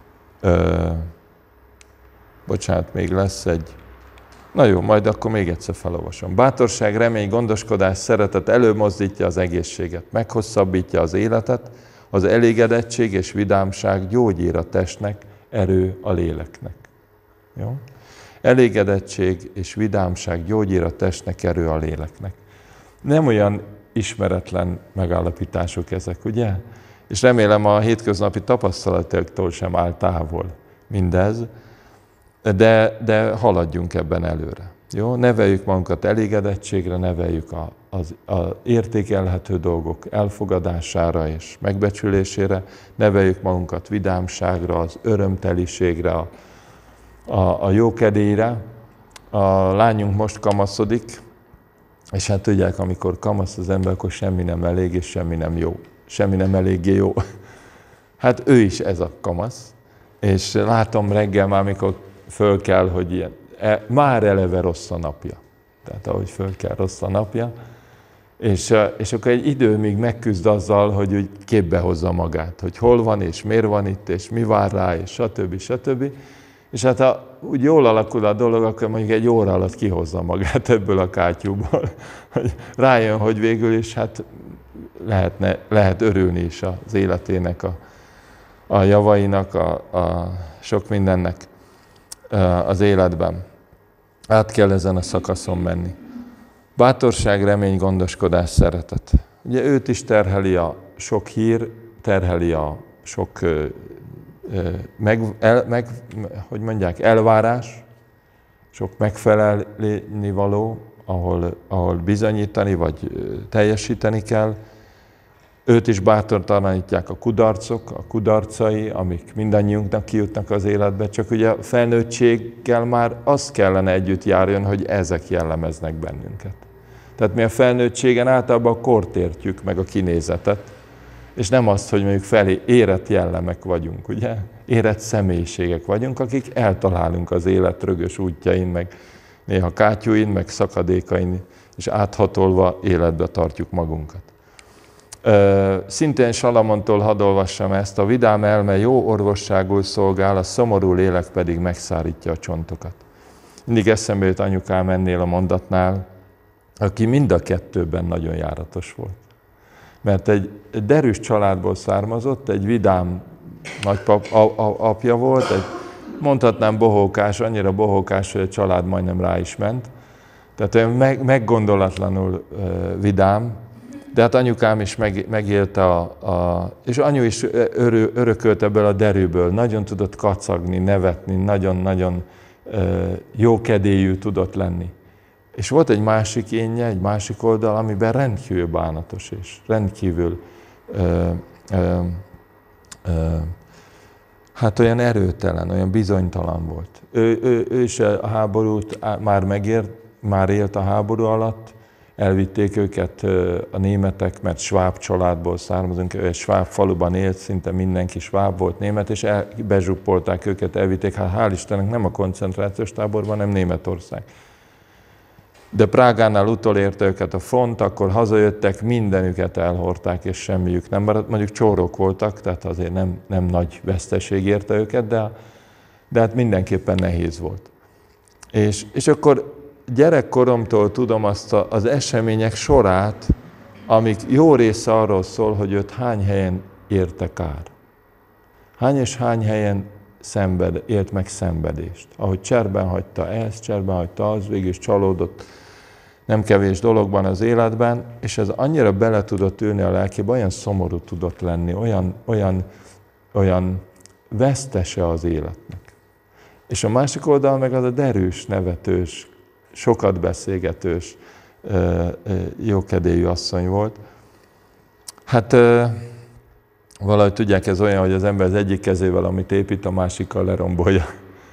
Ö, bocsánat, még lesz egy. Na jó, majd akkor még egyszer felolvasom. Bátorság, remény, gondoskodás, szeretet előmozdítja az egészséget, meghosszabbítja az életet, az elégedettség és vidámság gyógyír a testnek, erő a léleknek. Jó? Elégedettség és vidámság gyógyír a testnek, erő a léleknek. Nem olyan ismeretlen megállapítások ezek, ugye? És remélem a hétköznapi tapasztalatoktól sem áll távol mindez, de, de haladjunk ebben előre. Jó? Neveljük magunkat elégedettségre, neveljük a, az a értékelhető dolgok elfogadására és megbecsülésére, neveljük magunkat vidámságra, az örömteliségre, a A, a jókedélyre. A lányunk most kamaszodik, és hát tudják, amikor kamasz az ember, akkor semmi nem elég, és semmi nem jó. Semmi nem eléggé jó. Hát ő is ez a kamasz. És látom reggel már, amikor föl kell, hogy ilyen, e, már eleve rossz a napja. Tehát ahogy föl kell, rossz a napja. És, és akkor egy idő még megküzd azzal, hogy úgy képbe hozza magát, hogy hol van, és miért van itt, és mi vár rá, és stb. stb. És hát ha úgy jól alakul a dolog, akkor mondjuk egy óra alatt kihozza magát ebből a kátyúból, hogy rájön, hogy végül is hát lehetne, lehet örülni is az életének, a, a javainak, a, a sok mindennek az életben. Át kell ezen a szakaszon menni. Bátorság, remény, gondoskodás, szeretet. Ugye őt is terheli a sok hír, terheli a sok Meg, el, meg, hogy mondják, elvárás, sok megfelelni való, ahol, ahol bizonyítani vagy teljesíteni kell. Őt is bátortalanítják a kudarcok, a kudarcai, amik mindannyiunknak kijutnak az életbe, csak ugye a felnőttséggel már az kellene együtt járjon, hogy ezek jellemeznek bennünket. Tehát mi a felnőttségen általában a kort értjük, meg a kinézetet, és nem azt, hogy mondjuk felé érett jellemek vagyunk, ugye? Érett személyiségek vagyunk, akik eltalálunk az élet rögös útjain, meg néha kátyúin, meg szakadékain, és áthatolva életbe tartjuk magunkat. Szintén Salamontól hadd olvassam ezt: a vidám elme jó orvosságul szolgál, a szomorú lélek pedig megszárítja a csontokat. Mindig eszembe jut anyukám ennél a mondatnál, aki mind a kettőben nagyon járatos volt. Mert egy derűs családból származott, egy vidám nagypap, a, a, apja volt, egy mondhatnám bohókás, annyira bohókás, hogy a család majdnem rá is ment. Tehát olyan meg, meggondolatlanul uh, vidám, de hát anyukám is meg, megélte a, a... És anyu is örö, örökölt ebből a derűből, nagyon tudott kacagni, nevetni, nagyon-nagyon uh, jókedélyű tudott lenni. És volt egy másik énje, egy másik oldal, amiben rendkívül bánatos és rendkívül uh, uh, uh, hát olyan erőtelen, olyan bizonytalan volt. Ő, ő, ő is a háborút már megért, már élt a háború alatt, elvitték őket a németek, mert sváb családból származunk, egy sváb faluban élt, szinte mindenki sváb volt német, és el, bezsuppolták őket, elvitték, hát hál' Istennek nem a koncentrációs táborban, hanem Németország. De Prágánál utolérte őket a front, akkor hazajöttek, mindenüket elhordták, és semmiük nem maradt. Mondjuk csórok voltak, tehát azért nem, nem nagy veszteség érte őket, de, de hát mindenképpen nehéz volt. És, és akkor gyerekkoromtól tudom azt a, az események sorát, amik jó része arról szól, hogy őt hány helyen érte kár. Hány és hány helyen szenved, élt meg szenvedést. Ahogy cserben hagyta ezt, cserben hagyta az, végül is csalódott nem kevés dologban az életben, és ez annyira bele tudott ülni a lelkébe, olyan szomorú tudott lenni, olyan, olyan, olyan vesztese az életnek. És a másik oldal meg az a derűs, nevetős, sokat beszélgetős, jókedélyű asszony volt. Hát valahogy tudják, ez olyan, hogy az ember az egyik kezével, amit épít, a másikkal lerombolja.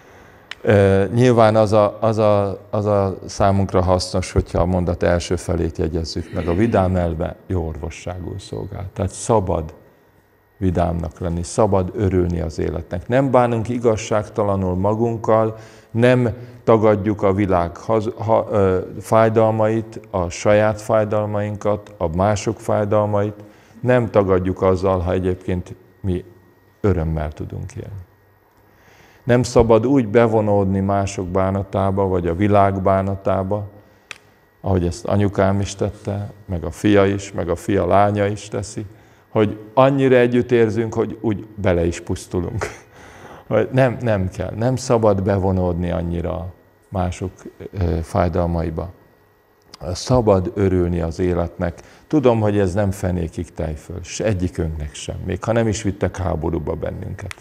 Nyilván az a, az, a, az a számunkra hasznos, hogyha a mondat első felét jegyezzük meg. A vidám elve jó orvosságul szolgál. Tehát szabad vidámnak lenni, szabad örülni az életnek. Nem bánunk igazságtalanul magunkkal, nem tagadjuk a világ haz, ha, ö, fájdalmait, a saját fájdalmainkat, a mások fájdalmait, nem tagadjuk azzal, ha egyébként mi örömmel tudunk élni. Nem szabad úgy bevonódni mások bánatába, vagy a világ bánatába, ahogy ezt anyukám is tette, meg a fia is, meg a fia lánya is teszi, hogy annyira együtt érzünk, hogy úgy bele is pusztulunk. Nem, nem kell, nem szabad bevonódni annyira mások fájdalmaiba. Szabad örülni az életnek. Tudom, hogy ez nem fenékig tejföl, s egyikünknek sem, még ha nem is vittek háborúba bennünket.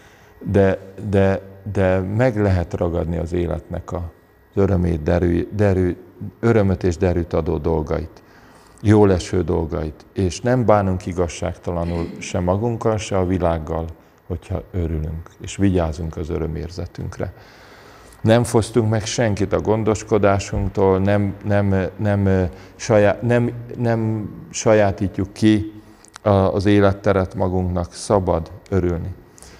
De, de, de meg lehet ragadni az életnek az örömét, derű, derű, örömöt és derűt adó dolgait, jól eső dolgait, és nem bánunk igazságtalanul se magunkkal, se a világgal, hogyha örülünk, és vigyázunk az örömérzetünkre. Nem fosztunk meg senkit a gondoskodásunktól, nem, nem, nem, saját, nem, nem sajátítjuk ki az életteret magunknak, szabad örülni.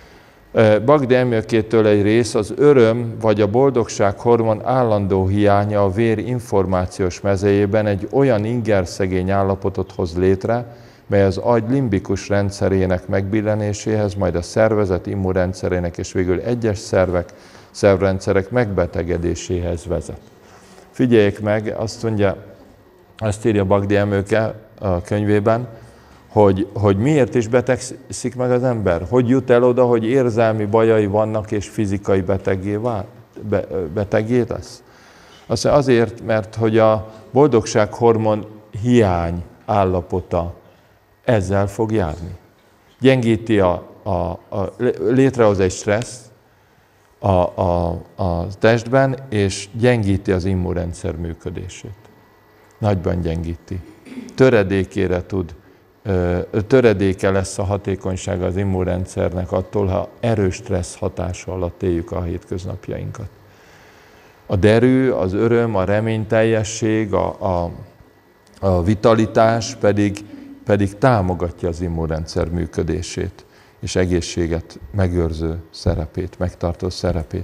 Bagdi Emőkétől egy rész, az öröm vagy a boldogság hormon állandó hiánya a vér információs mezejében egy olyan ingerszegény állapotot hoz létre, mely az agy limbikus rendszerének megbillenéséhez, majd a szervezet immunrendszerének és végül egyes szervek, szervrendszerek megbetegedéséhez vezet. Figyeljék meg, azt mondja, azt írja Bagdi Emőke a könyvében, hogy, hogy miért is betegszik meg az ember, hogy jut el oda, hogy érzelmi bajai vannak és fizikai betegé, vál, be, betegé lesz. Azt mondja, azért, mert hogy a boldogsághormon hiány állapota ezzel fog járni. Gyengíti a, a, a létrehoz egy stressz a, a, a testben, és gyengíti az immunrendszer működését. Nagyban gyengíti. Töredékére tud, töredéke lesz a hatékonysága az immunrendszernek attól, ha erős stressz hatása alatt éljük a hétköznapjainkat. A derű, az öröm, a reményteljesség, a, a, a vitalitás pedig, pedig támogatja az immunrendszer működését és egészséget megőrző szerepét, megtartó szerepét.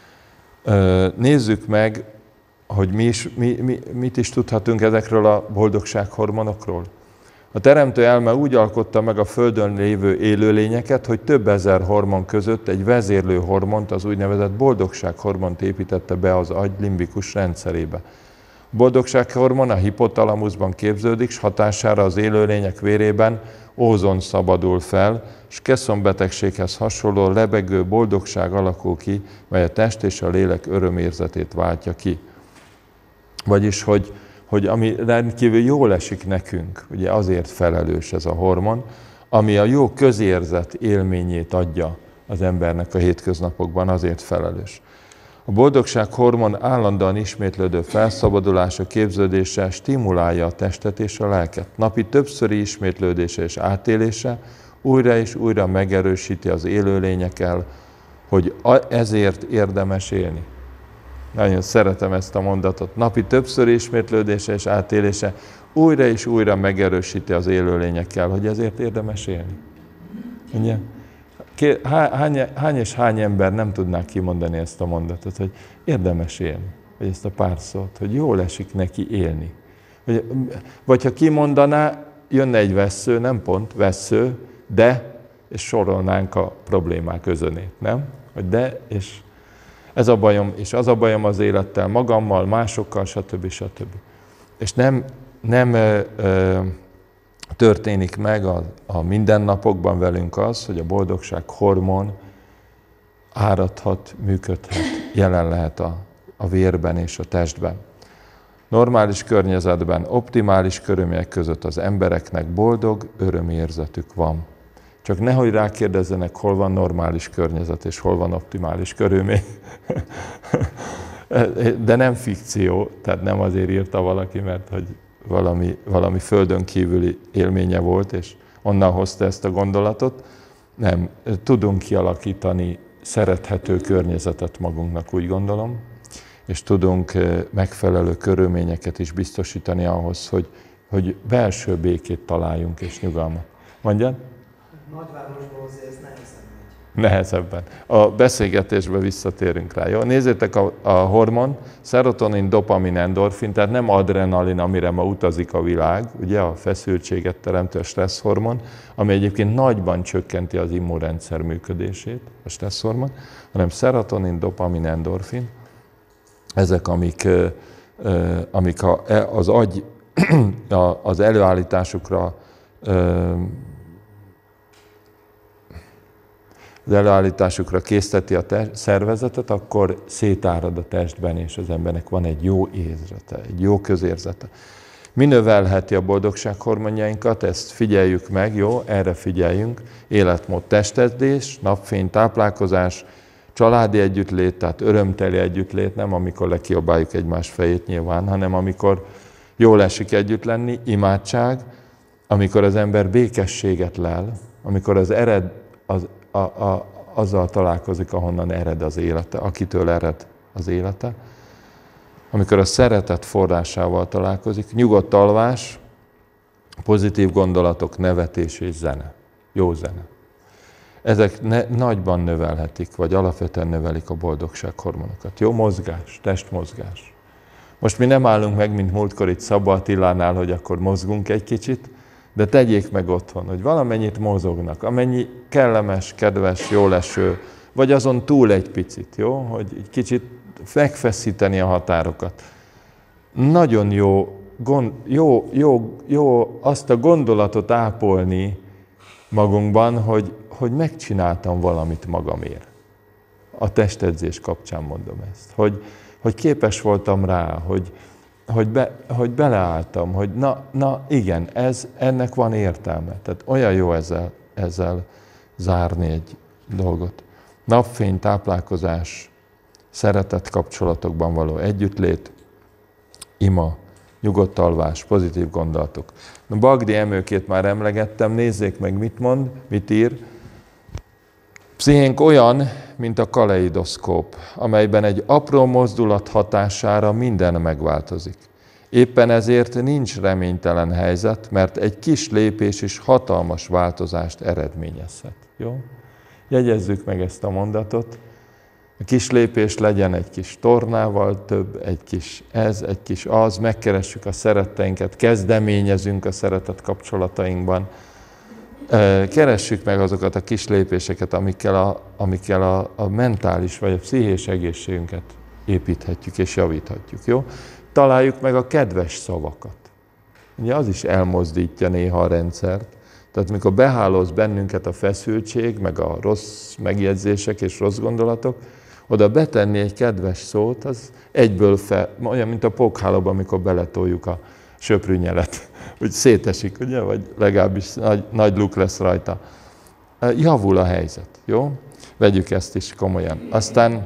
Nézzük meg, hogy mi is, mi, mi, mit is tudhatunk ezekről a boldogsághormonokról. A teremtő elme úgy alkotta meg a Földön lévő élőlényeket, hogy több ezer hormon között egy vezérlő hormont, az úgynevezett boldogsághormont építette be az agy limbikus rendszerébe. Boldogsághormon a hipotalamuszban képződik, és hatására az élőlények vérében ózon szabadul fel, és keszonbetegséghez hasonló lebegő boldogság alakul ki, mely a test és a lélek örömérzetét váltja ki. Vagyis, hogy, hogy ami rendkívül jól esik nekünk, ugye azért felelős ez a hormon, ami a jó közérzet élményét adja az embernek a hétköznapokban, azért felelős. A boldogsághormon állandóan ismétlődő felszabadulása, képződése stimulálja a testet és a lelket. Napi többszöri ismétlődése és átélése újra és újra megerősíti az élőlényekkel, hogy ezért érdemes élni. Nagyon szeretem ezt a mondatot. Napi többszöri ismétlődése és átélése újra és újra megerősíti az élőlényekkel, hogy ezért érdemes élni. Ugye? Hány, hány és hány ember nem tudná kimondani ezt a mondatot, hogy érdemes élni, vagy ezt a pár szót, hogy jól esik neki élni. Vagy, vagy ha kimondaná, jönne egy vessző, nem pont, vessző, de, és sorolnánk a problémák özönét, nem? Hogy de, és ez a bajom, és az a bajom az élettel, magammal, másokkal, stb. stb. És nem, nem ö, ö, történik meg a, a mindennapokban velünk az, hogy a boldogság hormon áradhat, működhet, jelen lehet a, a vérben és a testben. Normális környezetben, optimális körülmények között az embereknek boldog örömérzetük van. Csak nehogy rákérdezzenek, hol van normális környezet és hol van optimális körülmény. De nem fikció, tehát nem azért írta valaki, mert hogy valami, valami földön kívüli élménye volt, és onnan hozta ezt a gondolatot. Nem, tudunk kialakítani szerethető környezetet magunknak, úgy gondolom, és tudunk megfelelő körülményeket is biztosítani ahhoz, hogy, hogy belső békét találjunk és nyugalmat. Mondjad? Nagyvárosból azért ez nehezebb megy. Nehezebben. A beszélgetésbe visszatérünk rá. Jó? Nézzétek a, a hormon, szerotonin, dopamin, endorfin, tehát nem adrenalin, amire ma utazik a világ, ugye a feszültséget teremtő a stresszhormon, ami egyébként nagyban csökkenti az immunrendszer működését, a stresszhormon, hanem szerotonin, dopamin, endorfin, ezek, amik, amik az agy az előállításukra az előállításukra készteti a test, szervezetet, akkor szétárad a testben, és az embernek van egy jó érzete, egy jó közérzete. Mi növelheti a boldogsághormonjainkat, ezt figyeljük meg, jó, erre figyeljünk. Életmód, testedzés, napfény, táplálkozás, családi együttlét, tehát örömteli együttlét, nem amikor lekiabáljuk egymás fejét nyilván, hanem amikor jól esik együtt lenni, imádság, amikor az ember békességet lel, amikor az ered, az, a, a, azzal találkozik, ahonnan ered az élete, akitől ered az élete, amikor a szeretet forrásával találkozik, nyugodt alvás, pozitív gondolatok, nevetés és zene, jó zene. Ezek ne, nagyban növelhetik, vagy alapvetően növelik a boldogsághormonokat. Jó mozgás, testmozgás. Most mi nem állunk meg, mint múltkor itt Szabó Attilánál, hogy akkor mozgunk egy kicsit, de tegyék meg otthon, hogy valamennyit mozognak, amennyi kellemes, kedves, jóleső, vagy azon túl egy picit, jó? Hogy egy kicsit megfeszíteni a határokat. Nagyon jó, gond, jó, jó, jó azt a gondolatot ápolni magunkban, hogy, hogy megcsináltam valamit magamért. A testedzés kapcsán mondom ezt. Hogy, hogy képes voltam rá, hogy, hogy, be, hogy beleálltam, hogy na, na igen, ez, ennek van értelme. Tehát olyan jó ezzel, ezzel zárni egy dolgot. Napfény, táplálkozás, szeretett kapcsolatokban való együttlét, ima, nyugodt alvás, pozitív gondolatok. A Bagdi Emőkét már emlegettem, nézzék meg, mit mond, mit ír. Pszichénk olyan, mint a kaleidoszkóp, amelyben egy apró mozdulat hatására minden megváltozik. Éppen ezért nincs reménytelen helyzet, mert egy kis lépés is hatalmas változást eredményezhet. Jó? Jegyezzük meg ezt a mondatot. A kis lépés legyen egy kis tornával több, egy kis ez, egy kis az, megkeressük a szeretteinket, kezdeményezünk a szeretet kapcsolatainkban. Keressük meg azokat a kis lépéseket, amikkel a, amikkel a, a mentális vagy a pszichés egészségünket építhetjük és javíthatjuk, jó? Találjuk meg a kedves szavakat. Ugye az is elmozdítja néha a rendszert. Tehát mikor behálóz bennünket a feszültség, meg a rossz megjegyzések és rossz gondolatok, oda betenni egy kedves szót, az egyből fel, olyan, mint a pókhálóban, amikor beletoljuk a söprűnyelet, úgy szétesik, ugye, vagy legalábbis nagy, nagy luk lesz rajta. Javul a helyzet, jó? Vegyük ezt is komolyan. Aztán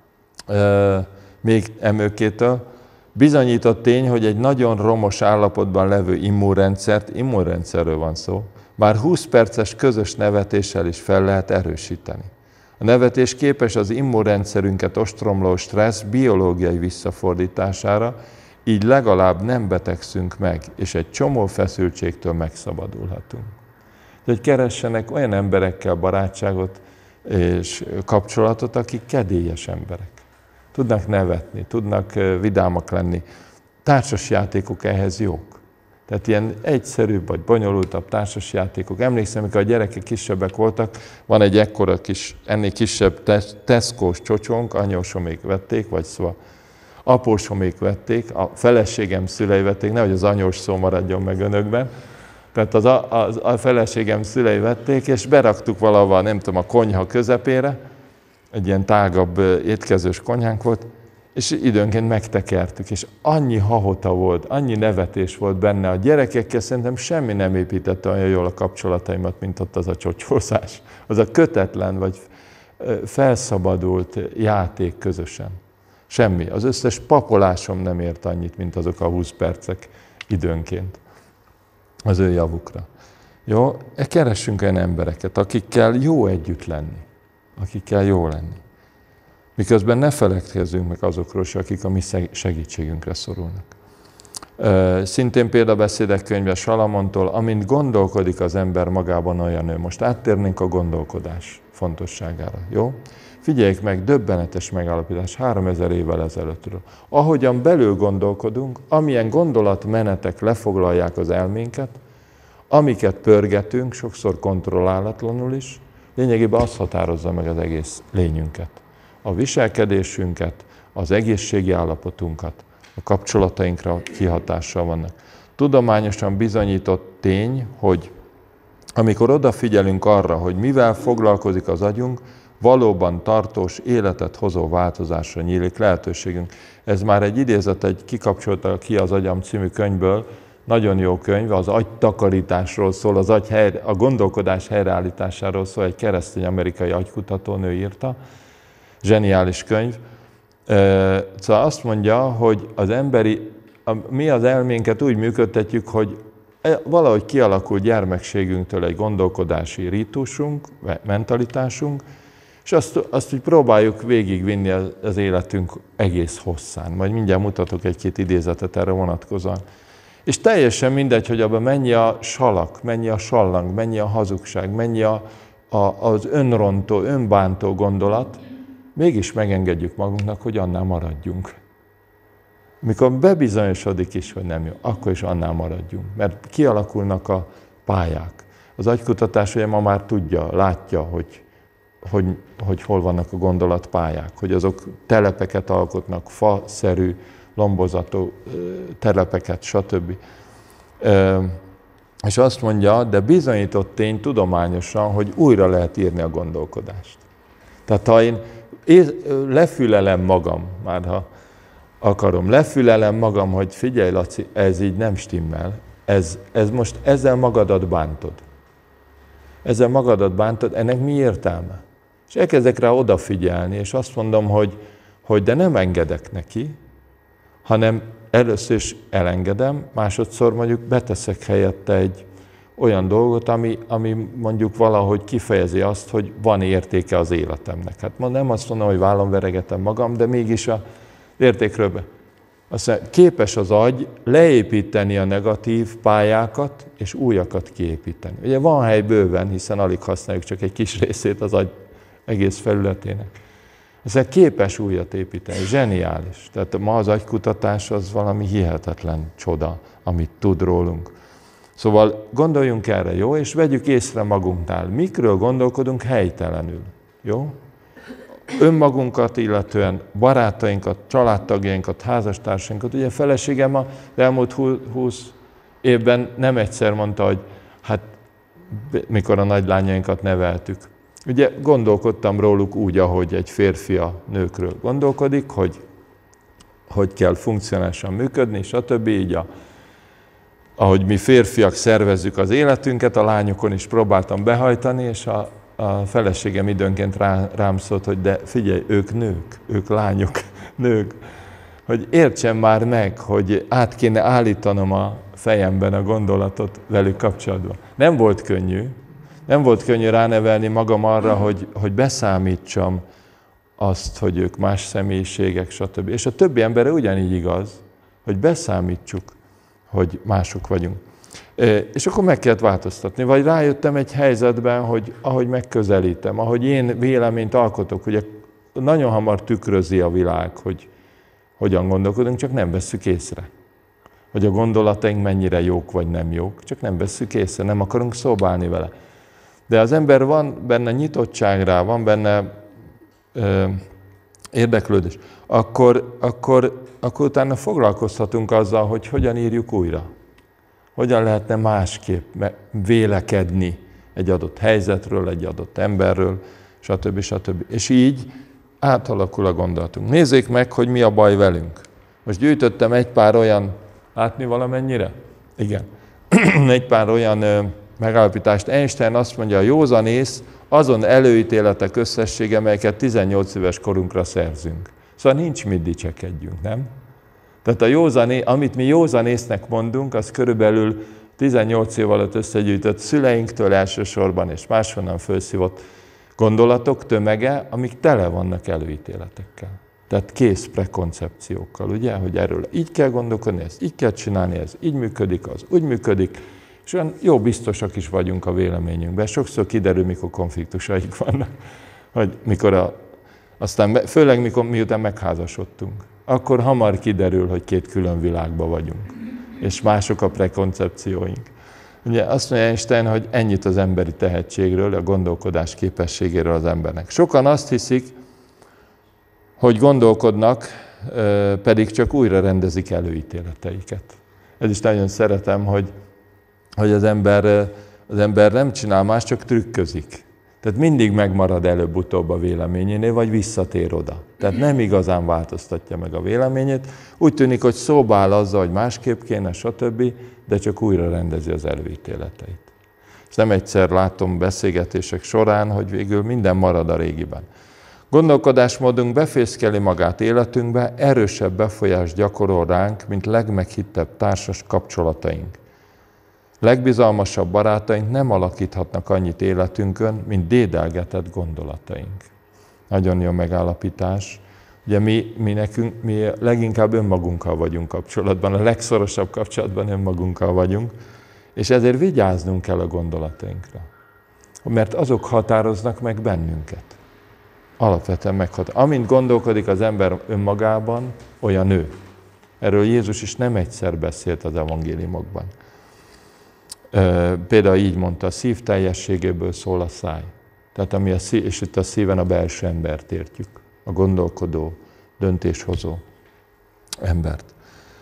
euh, még emőkétől, bizonyított tény, hogy egy nagyon romos állapotban levő immunrendszert, immunrendszerről van szó, már húsz perces közös nevetéssel is fel lehet erősíteni. A nevetés képes az immunrendszerünket ostromló stressz biológiai visszafordítására, így legalább nem betegszünk meg, és egy csomó feszültségtől megszabadulhatunk. Úgyhogy keressenek olyan emberekkel barátságot és kapcsolatot, akik kedélyes emberek. Tudnak nevetni, tudnak vidámak lenni. Társasjátékok ehhez jók. Tehát ilyen egyszerűbb vagy bonyolultabb társasjátékok. Emlékszem, amikor a gyerekek kisebbek voltak, van egy ekkora kis, ennél kisebb Tesco-s csocsónk, anyósomék vették, vagy szóval apósomék vették, a feleségem szülei vették, nehogy az anyós szó maradjon meg önökben. Tehát az a, az, a feleségem szülei vették, és beraktuk valahol, nem tudom, a konyha közepére, egy ilyen tágabb étkezős konyhánk volt, és időnként megtekertük, és annyi hahota volt, annyi nevetés volt benne. A gyerekekkel szerintem semmi nem építette olyan jól a kapcsolataimat, mint ott az a csocsózás. Az a kötetlen, vagy felszabadult játék közösen. Semmi. Az összes papolásom nem ért annyit, mint azok a húsz percek időnként az ő javukra. Jó? Keressünk olyan embereket, akikkel jó együtt lenni. Akikkel jó lenni. Miközben ne feledkezzünk meg azokról is, akik a mi segítségünkre szorulnak. Szintén példabeszédek könyve Salamontól, amint gondolkodik az ember magában, olyan ő. Most áttérnénk a gondolkodás fontosságára, jó? Figyeljük meg, döbbenetes megállapítás háromezer évvel ezelőttről. Ahogyan belül gondolkodunk, amilyen gondolatmenetek lefoglalják az elménket, amiket pörgetünk, sokszor kontrollálatlanul is, lényegében az határozza meg az egész lényünket. A viselkedésünket, az egészségi állapotunkat, a kapcsolatainkra kihatással vannak. Tudományosan bizonyított tény, hogy amikor odafigyelünk arra, hogy mivel foglalkozik az agyunk, valóban tartós, életet hozó változásra nyílik lehetőségünk. Ez már egy idézet, egy Kikapcsolta ki az agyam című könyvből, nagyon jó könyv, az agytakarításról szól, az agy helyre, a gondolkodás helyreállításáról szól, egy keresztény amerikai agykutatónő írta, zseniális könyv. Szóval azt mondja, hogy az emberi, mi az elménket úgy működtetjük, hogy valahogy kialakul gyermekségünktől egy gondolkodási rítusunk, mentalitásunk, és azt, azt úgy próbáljuk végigvinni az életünk egész hosszán. Majd mindjárt mutatok egy-két idézetet erre vonatkozóan. És teljesen mindegy, hogy abban mennyi a salak, mennyi a sallang, mennyi a hazugság, mennyi a, a, az önrontó, önbántó gondolat, mégis megengedjük magunknak, hogy annál maradjunk. Mikor bebizonyosodik is, hogy nem jó, akkor is annál maradjunk, mert kialakulnak a pályák. Az agykutatás ugye ma már tudja, látja, hogy, hogy, hogy hol vannak a gondolatpályák, hogy azok telepeket alkotnak, fa-szerű, lombozatú telepeket, stb. És azt mondja, de bizonyított tény tudományosan, hogy újra lehet írni a gondolkodást. Tehát ha én lefülelem magam, már ha akarom, lefülelem magam, hogy figyelj Laci, ez így nem stimmel, ez, ez most ezzel magadat bántod. Ezzel magadat bántod, ennek mi értelme? És elkezdek rá odafigyelni, és azt mondom, hogy, hogy de nem engedek neki, hanem először is elengedem, másodszor mondjuk beteszek helyette egy olyan dolgot, ami, ami mondjuk valahogy kifejezi azt, hogy van értéke az életemnek. Hát ma nem azt mondom, hogy vállon veregetem magam, de mégis az értékről be. Aztán képes az agy leépíteni a negatív pályákat, és újakat kiépíteni. Ugye van hely bőven, hiszen alig használjuk csak egy kis részét az agy egész felületének. Aztán képes újat építeni, zseniális. Tehát ma az agykutatás az valami hihetetlen csoda, amit tud rólunk. Szóval gondoljunk erre, jó? És vegyük észre magunknál. Mikről gondolkodunk helytelenül, jó? önmagunkat, illetően barátainkat, családtagjainkat, házastársainkat. Ugye a feleségem az elmúlt húsz évben nem egyszer mondta, hogy hát mikor a nagylányainkat neveltük. Ugye gondolkodtam róluk úgy, ahogy egy férfi a nőkről gondolkodik, hogy hogy kell funkcionálisan működni, stb. Így a, ahogy mi férfiak szervezzük az életünket, a lányokon is próbáltam behajtani, és a, a feleségem időnként rá, rám szólt, hogy de figyelj, ők nők, ők lányok, nők. Hogy értsem már meg, hogy át kéne állítanom a fejemben a gondolatot velük kapcsolatban. Nem volt könnyű, nem volt könnyű ránevelni magam arra, hogy, hogy beszámítsam azt, hogy ők más személyiségek, stb. És a többi emberre ugyanígy igaz, hogy beszámítsuk, hogy mások vagyunk. És akkor meg kellett változtatni. Vagy rájöttem egy helyzetben, hogy ahogy megközelítem, ahogy én véleményt alkotok, ugye nagyon hamar tükrözi a világ, hogy hogyan gondolkodunk, csak nem vesszük észre. Hogy a gondolataink mennyire jók vagy nem jók, csak nem vesszük észre, nem akarunk szóbálni vele. De az ember van benne nyitottság rá, van benne ö, érdeklődés, akkor, akkor, akkor utána foglalkozhatunk azzal, hogy hogyan írjuk újra. Hogyan lehetne másképp vélekedni egy adott helyzetről, egy adott emberről, stb. stb. És így átalakul a gondolatunk. Nézzék meg, hogy mi a baj velünk. Most gyűjtöttem egy pár olyan, látni valamennyire? Igen. egy pár olyan ö, megállapítást. Einstein azt mondja, a józanész azon előítéletek összessége, melyeket tizennyolc éves korunkra szerzünk. Szóval nincs mit dicsekedjünk, nem? Tehát a józané, amit mi józanésznek mondunk, az körülbelül tizennyolc év alatt összegyűjtött szüleinktől elsősorban és máshonnan felszívott gondolatok tömege, amik tele vannak előítéletekkel. Tehát kész prekoncepciókkal, ugye, hogy erről így kell gondolkodni, ezt így kell csinálni, ez így működik, az úgy működik, és olyan jó biztosak is vagyunk a véleményünkben. Sokszor kiderül, mikor konfliktusaik vannak, hogy mikor a, aztán főleg mikor, miután megházasodtunk, akkor hamar kiderül, hogy két külön világban vagyunk, és mások a prekoncepcióink. Ugye azt mondja Einstein, hogy ennyit az emberi tehetségről, a gondolkodás képességéről az embernek. Sokan azt hiszik, hogy gondolkodnak, pedig csak újra rendezik előítéleteiket. Ez is nagyon szeretem, hogy, hogy az, ember, az ember nem csinál más, csak trükközik. Tehát mindig megmarad előbb-utóbb a véleményénél, vagy visszatér oda. Tehát nem igazán változtatja meg a véleményét. Úgy tűnik, hogy szóba áll azzal, hogy másképp kéne, stb., de csak újra rendezi az előítéleteit. És nem egyszer látom beszélgetések során, hogy végül minden marad a régiben. Gondolkodásmódunk befészkeli magát életünkbe, erősebb befolyást gyakorol ránk, mint legmeghittebb társas kapcsolataink. Legbizalmasabb barátaink nem alakíthatnak annyit életünkön, mint dédelgetett gondolataink. Nagyon jó megállapítás. Ugye mi, mi, nekünk, mi leginkább önmagunkkal vagyunk kapcsolatban, a legszorosabb kapcsolatban önmagunkkal vagyunk, és ezért vigyáznunk kell a gondolatainkra. Mert azok határoznak meg bennünket. Alapvetően meghatároznak. Amint gondolkodik az ember önmagában, olyan ő. Erről Jézus is nem egyszer beszélt az evangéliumokban. Például így mondta, a szív teljességéből szól a száj. Tehát ami a szív, és itt a szíven a belső embert értjük, a gondolkodó, döntéshozó embert.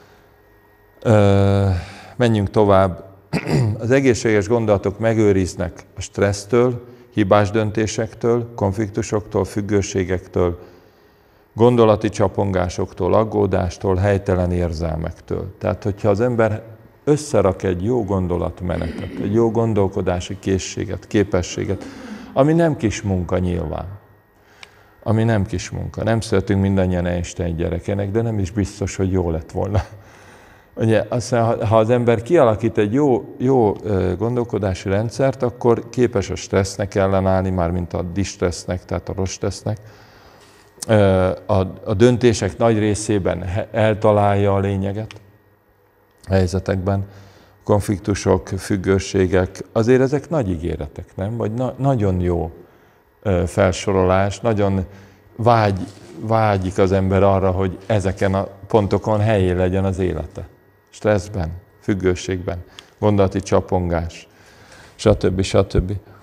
Menjünk tovább. Az egészséges gondolatok megőriznek a stressztől, hibás döntésektől, konfliktusoktól, függőségektől, gondolati csapongásoktól, aggódástól, helytelen érzelmektől. Tehát, hogyha az ember összerak egy jó gondolatmenetet, egy jó gondolkodási készséget, képességet, ami nem kis munka nyilván. Ami nem kis munka. Nem születünk mindannyian Einstein gyerekének, de nem is biztos, hogy jó lett volna. Ugye, aztán, ha az ember kialakít egy jó, jó gondolkodási rendszert, akkor képes a stressznek ellenállni, mármint a distressznek, tehát a rossz stressznek. A, a döntések nagy részében eltalálja a lényeget a helyzetekben. Konfliktusok, függőségek, azért ezek nagy ígéretek, nem? Vagy na, nagyon jó felsorolás, nagyon vágy, vágyik az ember arra, hogy ezeken a pontokon helyén legyen az élete. Stresszben, függőségben, gondolati csapongás, stb. stb.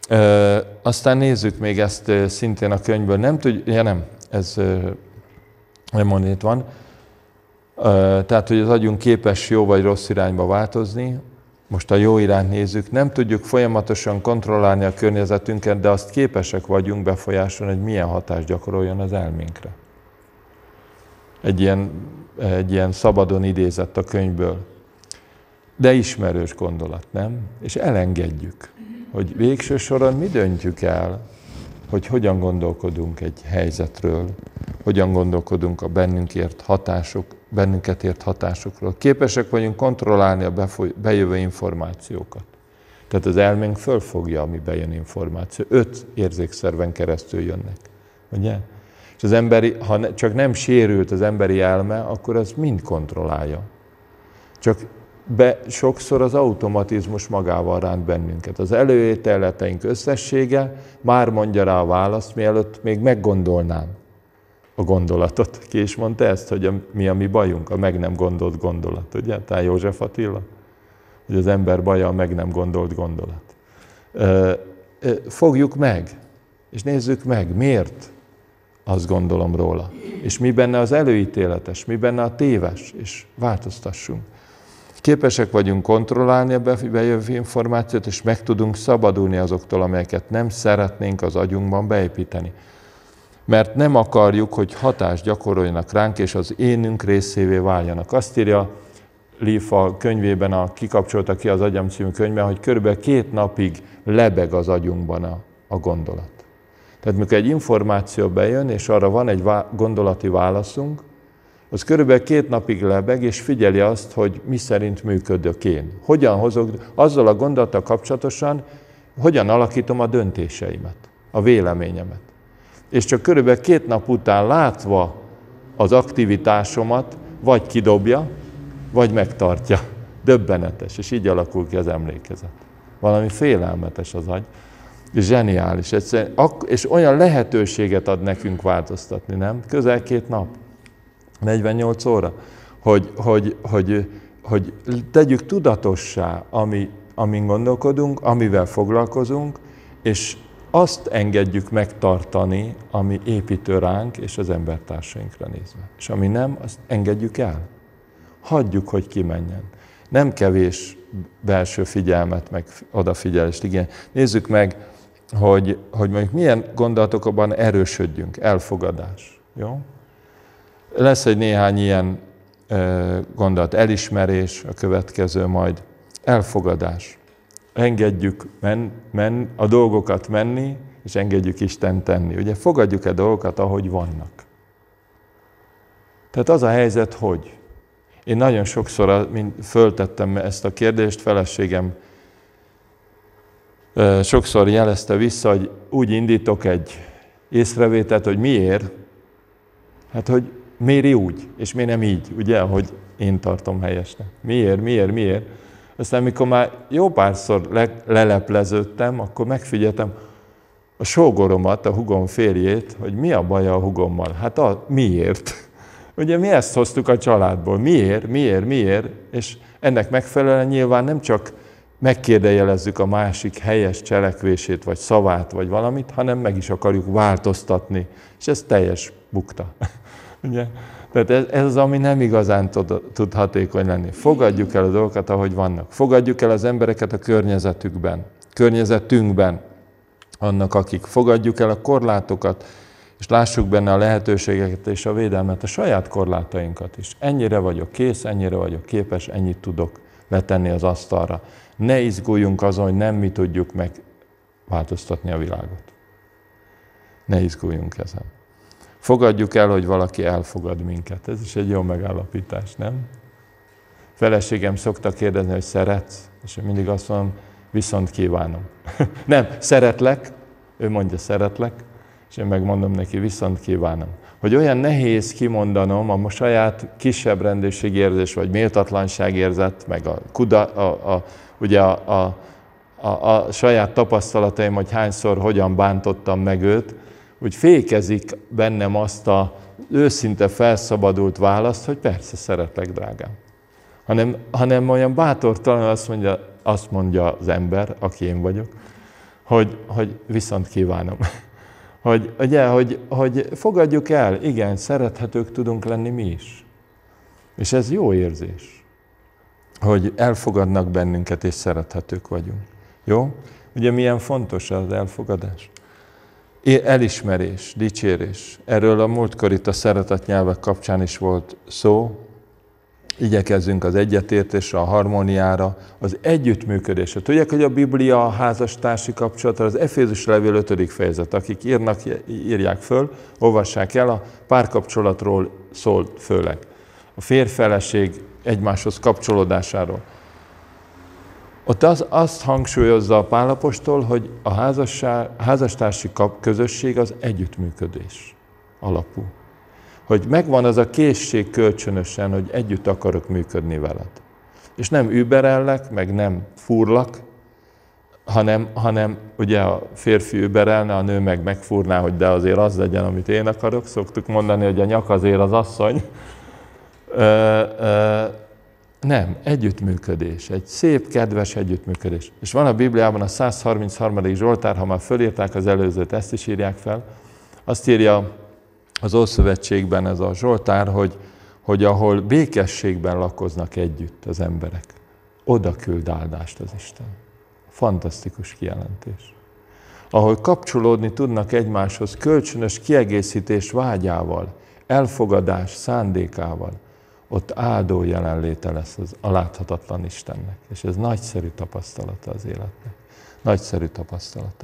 Ö, aztán nézzük még ezt szintén a könyvből. Nem tudjuk, ja nem, ez nem mond, itt van. Ö, tehát, hogy az agyunk képes jó vagy rossz irányba változni. Most a jó irányt nézzük. Nem tudjuk folyamatosan kontrollálni a környezetünket, de azt képesek vagyunk befolyásolni, hogy milyen hatást gyakoroljon az elménkre. Egy ilyen, egy ilyen szabadon idézett a könyvből. De ismerős gondolat, nem? És elengedjük, hogy végső soron mi döntjük el, hogy hogyan gondolkodunk egy helyzetről, hogyan gondolkodunk a bennünk ért hatások, bennünket ért hatásokról. Képesek vagyunk kontrollálni a befoly, bejövő információkat. Tehát az elménk fölfogja, ami bejön információ. Öt érzékszerven keresztül jönnek. Ugye? És az emberi, ha csak nem sérült az emberi elme, akkor az mind kontrollálja. Csak be, sokszor az automatizmus magával ránt bennünket. Az előételeteink összessége már mondja rá a választ, mielőtt még meggondolnám a gondolatot. Ki is mondta ezt, hogy a, mi a mi bajunk? A meg nem gondolt gondolat. Ugye? Tehát József Attila? Hogy az ember baja a meg nem gondolt gondolat. Fogjuk meg, és nézzük meg, miért azt gondolom róla. És mi benne az előítéletes, mi benne a téves, és változtassunk. Képesek vagyunk kontrollálni a bejövő információt, és meg tudunk szabadulni azoktól, amelyeket nem szeretnénk az agyunkban beépíteni. Mert nem akarjuk, hogy hatást gyakoroljanak ránk, és az énünk részévé váljanak. Azt írja Leaf a könyvében, a Kikapcsolta ki az agyam című könyvben, hogy körülbelül két napig lebeg az agyunkban a, a gondolat. Tehát mikor egy információ bejön, és arra van egy gondolati válaszunk, az körülbelül két napig lebeg, és figyeli azt, hogy mi szerint működök én. Hogyan hozok, azzal a gondolattal kapcsolatosan, hogyan alakítom a döntéseimet, a véleményemet. És csak körülbelül két nap után látva az aktivitásomat, vagy kidobja, vagy megtartja. Döbbenetes, és így alakul ki az emlékezet. Valami félelmetes az agy, és zseniális. És olyan lehetőséget ad nekünk változtatni, nem? Közel két nap. negyvennyolc óra, hogy, hogy, hogy, hogy tegyük tudatossá, ami, amin gondolkodunk, amivel foglalkozunk, és azt engedjük megtartani, ami építő ránk és az embertársainkra nézve. És ami nem, azt engedjük el. Hagyjuk, hogy kimenjen. Nem kevés belső figyelmet, meg odafigyelést, igen. Nézzük meg, hogy, hogy mondjuk milyen gondolatokban erősödjünk. Elfogadás. Jó? Lesz egy néhány ilyen gondolat, elismerés, a következő majd elfogadás. Engedjük men, men, a dolgokat menni, és engedjük Isten tenni. Ugye fogadjuk-e dolgokat, ahogy vannak. Tehát az a helyzet, hogy én nagyon sokszor föltettem ezt a kérdést, feleségem sokszor jelezte vissza, hogy úgy indítok egy észrevételt, hogy miért, hát hogy miért úgy, és miért nem így, ugye, ahogy én tartom helyesnek. Miért, miért, miért? Aztán, amikor már jó párszor le, lelepleződtem, akkor megfigyeltem a sógoromat, a hugom férjét, hogy mi a baja a hugommal. Hát a, miért? Ugye mi ezt hoztuk a családból. Miért, miért, miért? És ennek megfelelően nyilván nem csak megkérdejelezzük a másik helyes cselekvését, vagy szavát, vagy valamit, hanem meg is akarjuk változtatni. És ez teljes bukta. Ugye? Tehát ez, ez az, ami nem igazán tud, tud hatékony lenni. Fogadjuk el a dolgokat, ahogy vannak. Fogadjuk el az embereket a környezetükben, környezetünkben, annak, akik fogadjuk el a korlátokat, és lássuk benne a lehetőségeket és a védelmet, a saját korlátainkat is. Ennyire vagyok kész, ennyire vagyok képes, ennyit tudok letenni az asztalra. Ne izguljunk azon, hogy nem mi tudjuk megváltoztatni a világot. Ne izguljunk ezen. Fogadjuk el, hogy valaki elfogad minket. Ez is egy jó megállapítás, nem? Feleségem szokta kérdezni, hogy szeretsz? És én mindig azt mondom, viszont kívánom. Nem, szeretlek, ő mondja szeretlek, és én megmondom neki, viszont kívánom. Hogy olyan nehéz kimondanom a saját kisebb rendőrségérzés, vagy méltatlanságérzet, meg a, kuda, a, a, ugye a, a, a, a saját tapasztalataim, hogy hányszor hogyan bántottam meg őt, úgy fékezik bennem azt az őszinte felszabadult választ, hogy persze szeretlek, drágám. Hanem, hanem olyan bátortalan azt mondja, azt mondja az ember, aki én vagyok, hogy, hogy viszont kívánom. Hogy, ugye, hogy, hogy fogadjuk el, igen, szerethetők tudunk lenni mi is. És ez jó érzés, hogy elfogadnak bennünket, és szerethetők vagyunk. Jó? Ugye milyen fontos az elfogadás? Elismerés, dicsérés. Erről a múltkor itt a szeretett nyelvek kapcsán is volt szó. Igyekezzünk az egyetértésre, a harmóniára, az együttműködésre. Tudják, hogy a Biblia a házastársi kapcsolatra, az Efézus levél ötödik fejezet, akik írnak, írják föl, olvassák el, a párkapcsolatról szól főleg. A férj-feleség egymáshoz kapcsolódásáról. Ott az, azt hangsúlyozza a Pál apostol, hogy a házastársi közösség az együttműködés alapú. Hogy megvan az a készség kölcsönösen, hogy együtt akarok működni veled. És nem überellek, meg nem fúrlak, hanem, hanem ugye a férfi überelne, a nő meg megfúrná, hogy de azért az legyen, amit én akarok. Szoktuk mondani, hogy a nyak azért az asszony. Ö, ö, nem, együttműködés. Egy szép, kedves együttműködés. És van a Bibliában a száz harmincharmadik Zsoltár, ha már fölírták az előzőt, ezt is írják fel. Azt írja az Ószövetségben ez a Zsoltár, hogy, hogy ahol békességben lakoznak együtt az emberek, oda küld áldást az Isten. Fantasztikus kijelentés. Ahol kapcsolódni tudnak egymáshoz kölcsönös kiegészítés vágyával, elfogadás szándékával, ott áldó jelenléte lesz az a láthatatlan Istennek. És ez nagyszerű tapasztalata az életnek. Nagyszerű tapasztalata.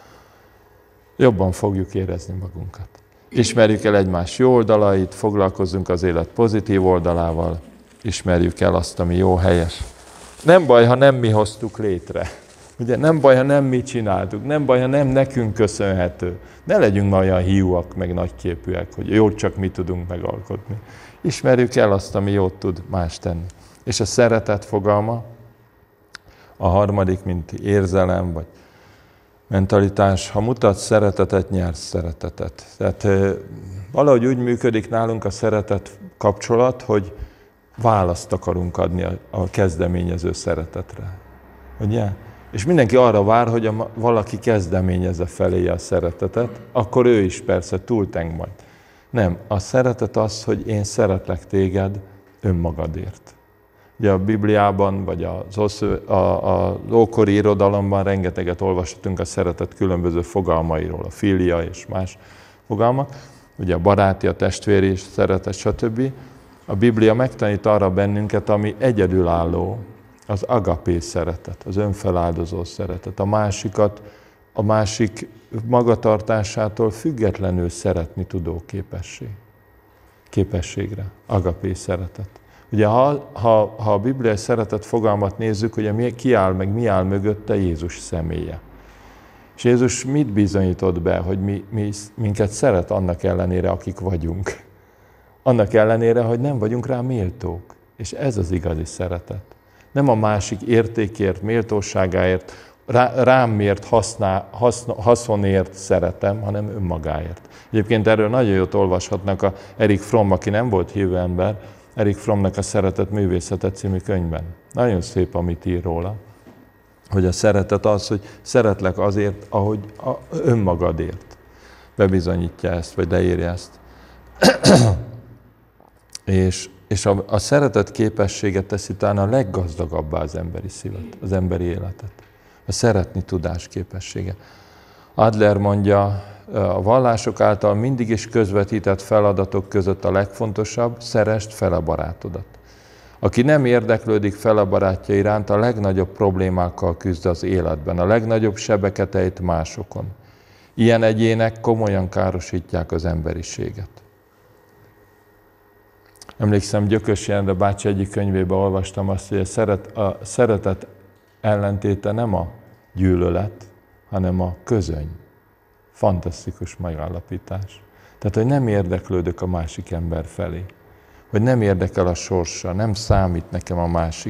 Jobban fogjuk érezni magunkat. Ismerjük el egymás jó oldalait, foglalkozzunk az élet pozitív oldalával, ismerjük el azt, ami jó, helyes. Nem baj, ha nem mi hoztuk létre. Ugye nem baj, ha nem mi csináltuk, nem baj, ha nem nekünk köszönhető. Ne legyünk ma olyan hiúak, meg nagyképűek, hogy jót csak mi tudunk megalkotni. Ismerjük el azt, ami jót tud más tenni. És a szeretet fogalma, a harmadik, mint érzelem, vagy mentalitás, ha mutatsz szeretetet, nyersz szeretetet. Tehát valahogy úgy működik nálunk a szeretet kapcsolat, hogy választ akarunk adni a, a kezdeményező szeretetre. Ugye? És mindenki arra vár, hogy a, valaki kezdeményezze feléje a szeretetet, akkor ő is persze túlteng majd. Nem, a szeretet az, hogy én szeretlek téged önmagadért. Ugye a Bibliában, vagy az, osző, a, az ókori irodalomban rengeteget olvashatunk a szeretet különböző fogalmairól, a filia és más fogalmak, ugye a baráti, a testvéri szeretet, stb. A Biblia megtanít arra bennünket, ami egyedülálló, az agapé szeretet, az önfeláldozó szeretet, a másikat, a másik magatartásától függetlenül szeretni tudó képesség. Képességre, agapé szeretet. Ugye ha, ha, ha a bibliai szeretet fogalmat nézzük, ugye mi, ki áll meg, mi áll mögötte? Jézus személye. És Jézus mit bizonyított be, hogy mi, mi, minket szeret annak ellenére, akik vagyunk. Annak ellenére, hogy nem vagyunk rá méltók. És ez az igazi szeretet. Nem a másik értékért, méltóságáért, rá, rám mért használ, haszna, haszonért szeretem, hanem önmagáért. Egyébként erről nagyon jót olvashatnak a Erich Fromm, aki nem volt hívő ember, Erich Frommnak a Szeretet művészete című könyvben. Nagyon szép, amit ír róla, hogy a szeretet az, hogy szeretlek azért, ahogy a önmagadért. Bebizonyítja ezt, vagy leírja ezt. és és a, a szeretet képessége teszi talán a leggazdagabbá az emberi szívet, az emberi életet. A szeretni tudás képessége. Adler mondja, a vallások által mindig is közvetített feladatok között a legfontosabb, szeresd fel a barátodat. Aki nem érdeklődik fel a barátja iránt, a legnagyobb problémákkal küzd az életben, a legnagyobb sebeket ejt másokon. Ilyen egyének komolyan károsítják az emberiséget. Emlékszem, Gyökös Jenre bácsi egyik könyvében olvastam azt, hogy a, szeret, a szeretet ellentéte nem a gyűlölet, hanem a közöny. Fantasztikus megállapítás. Tehát, hogy nem érdeklődök a másik ember felé. Hogy nem érdekel a sorsa, nem számít nekem a másik.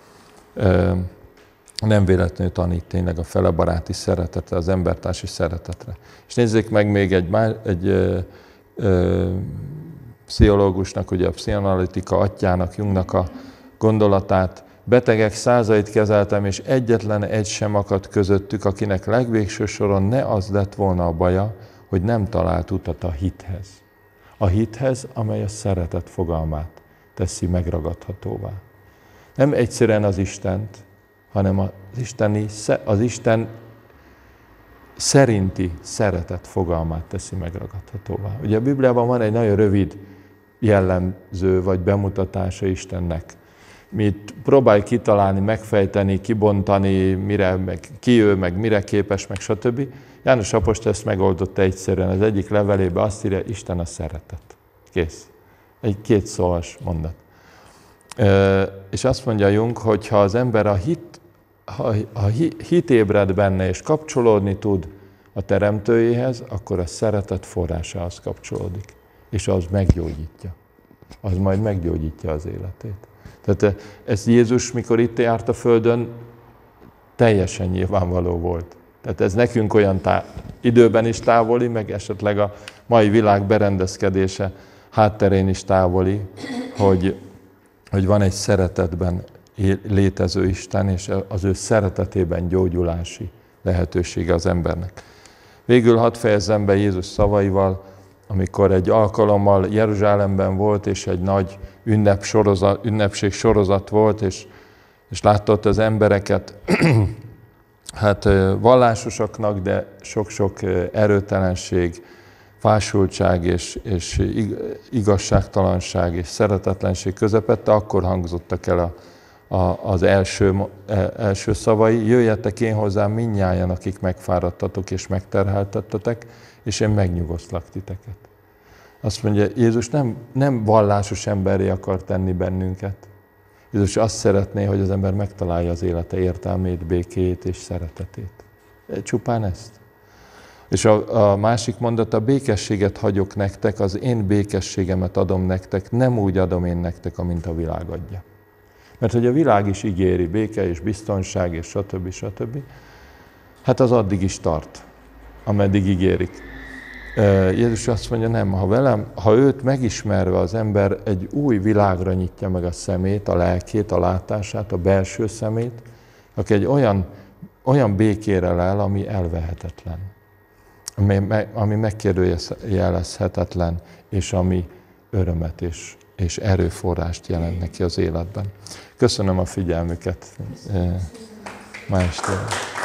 Nem véletlenül tanít tényleg a felebaráti szeretetre, az embertársi szeretetre. És nézzék meg még egy, egy ö, ö, pszichológusnak, ugye a pszichoanalitika atyának, Jungnak a gondolatát. betegek százait kezeltem, és egyetlen egy sem akadt közöttük, akinek legvégső soron ne az lett volna a baja, hogy nem talált utat a hithez. A hithez, amely a szeretet fogalmát teszi megragadhatóvá. Nem egyszerűen az Istent, hanem az, isteni, az Isten szerinti szeretet fogalmát teszi megragadhatóvá. Ugye a Bibliában van egy nagyon rövid jellemző vagy bemutatása Istennek. Mit próbálj kitalálni, megfejteni, kibontani, mire, meg ki ő, meg mire képes, meg stb. János apostol ezt megoldotta egyszerűen. Az egyik levelében azt írja, Isten a szeretet. Kész. Egy kétszólas mondat. E, és azt mondja Jung, hogy ha az ember a hit, ha, ha hit ébred benne, és kapcsolódni tud a teremtőjéhez, akkor a szeretet forrásához kapcsolódik. És az meggyógyítja. Az majd meggyógyítja az életét. Tehát ez Jézus, mikor itt járt a Földön, teljesen nyilvánvaló volt. Tehát ez nekünk olyan tá- időben is távoli, meg esetleg a mai világ berendezkedése hátterén is távoli, hogy, hogy van egy szeretetben létező Isten, és az ő szeretetében gyógyulási lehetősége az embernek. Végül hadd fejezzem be Jézus szavaival, amikor egy alkalommal Jeruzsálemben volt, és egy nagy ünnep sorozat, ünnepség sorozat volt, és, és látta ott az embereket, hát vallásosaknak, de sok-sok erőtelenség, fásultság és, és igazságtalanság és szeretetlenség közepette, akkor hangzottak el a, a, az első, első szavai, jöjjetek én hozzám mindnyájan, akik megfáradtatok és megterheltettetek, és én megnyugosztlak titeket. Azt mondja, Jézus nem, nem vallásos emberré akar tenni bennünket. Jézus azt szeretné, hogy az ember megtalálja az élete értelmét, békéjét és szeretetét. Csupán ezt. És a, a másik mondat, a békességet hagyok nektek, az én békességemet adom nektek, nem úgy adom én nektek, amint a világ adja. Mert hogy a világ is ígéri béke és biztonság és stb. stb. Hát az addig is tart, ameddig ígérik. Jézus azt mondja, nem, ha velem, ha őt megismerve az ember egy új világra nyitja meg a szemét, a lelkét, a látását, a belső szemét, akkor egy olyan, olyan békére lel, ami elvehetetlen, ami, ami megkérdőjelezhetetlen, és ami örömet és, és erőforrást jelent neki az életben. Köszönöm a figyelmüket ma este.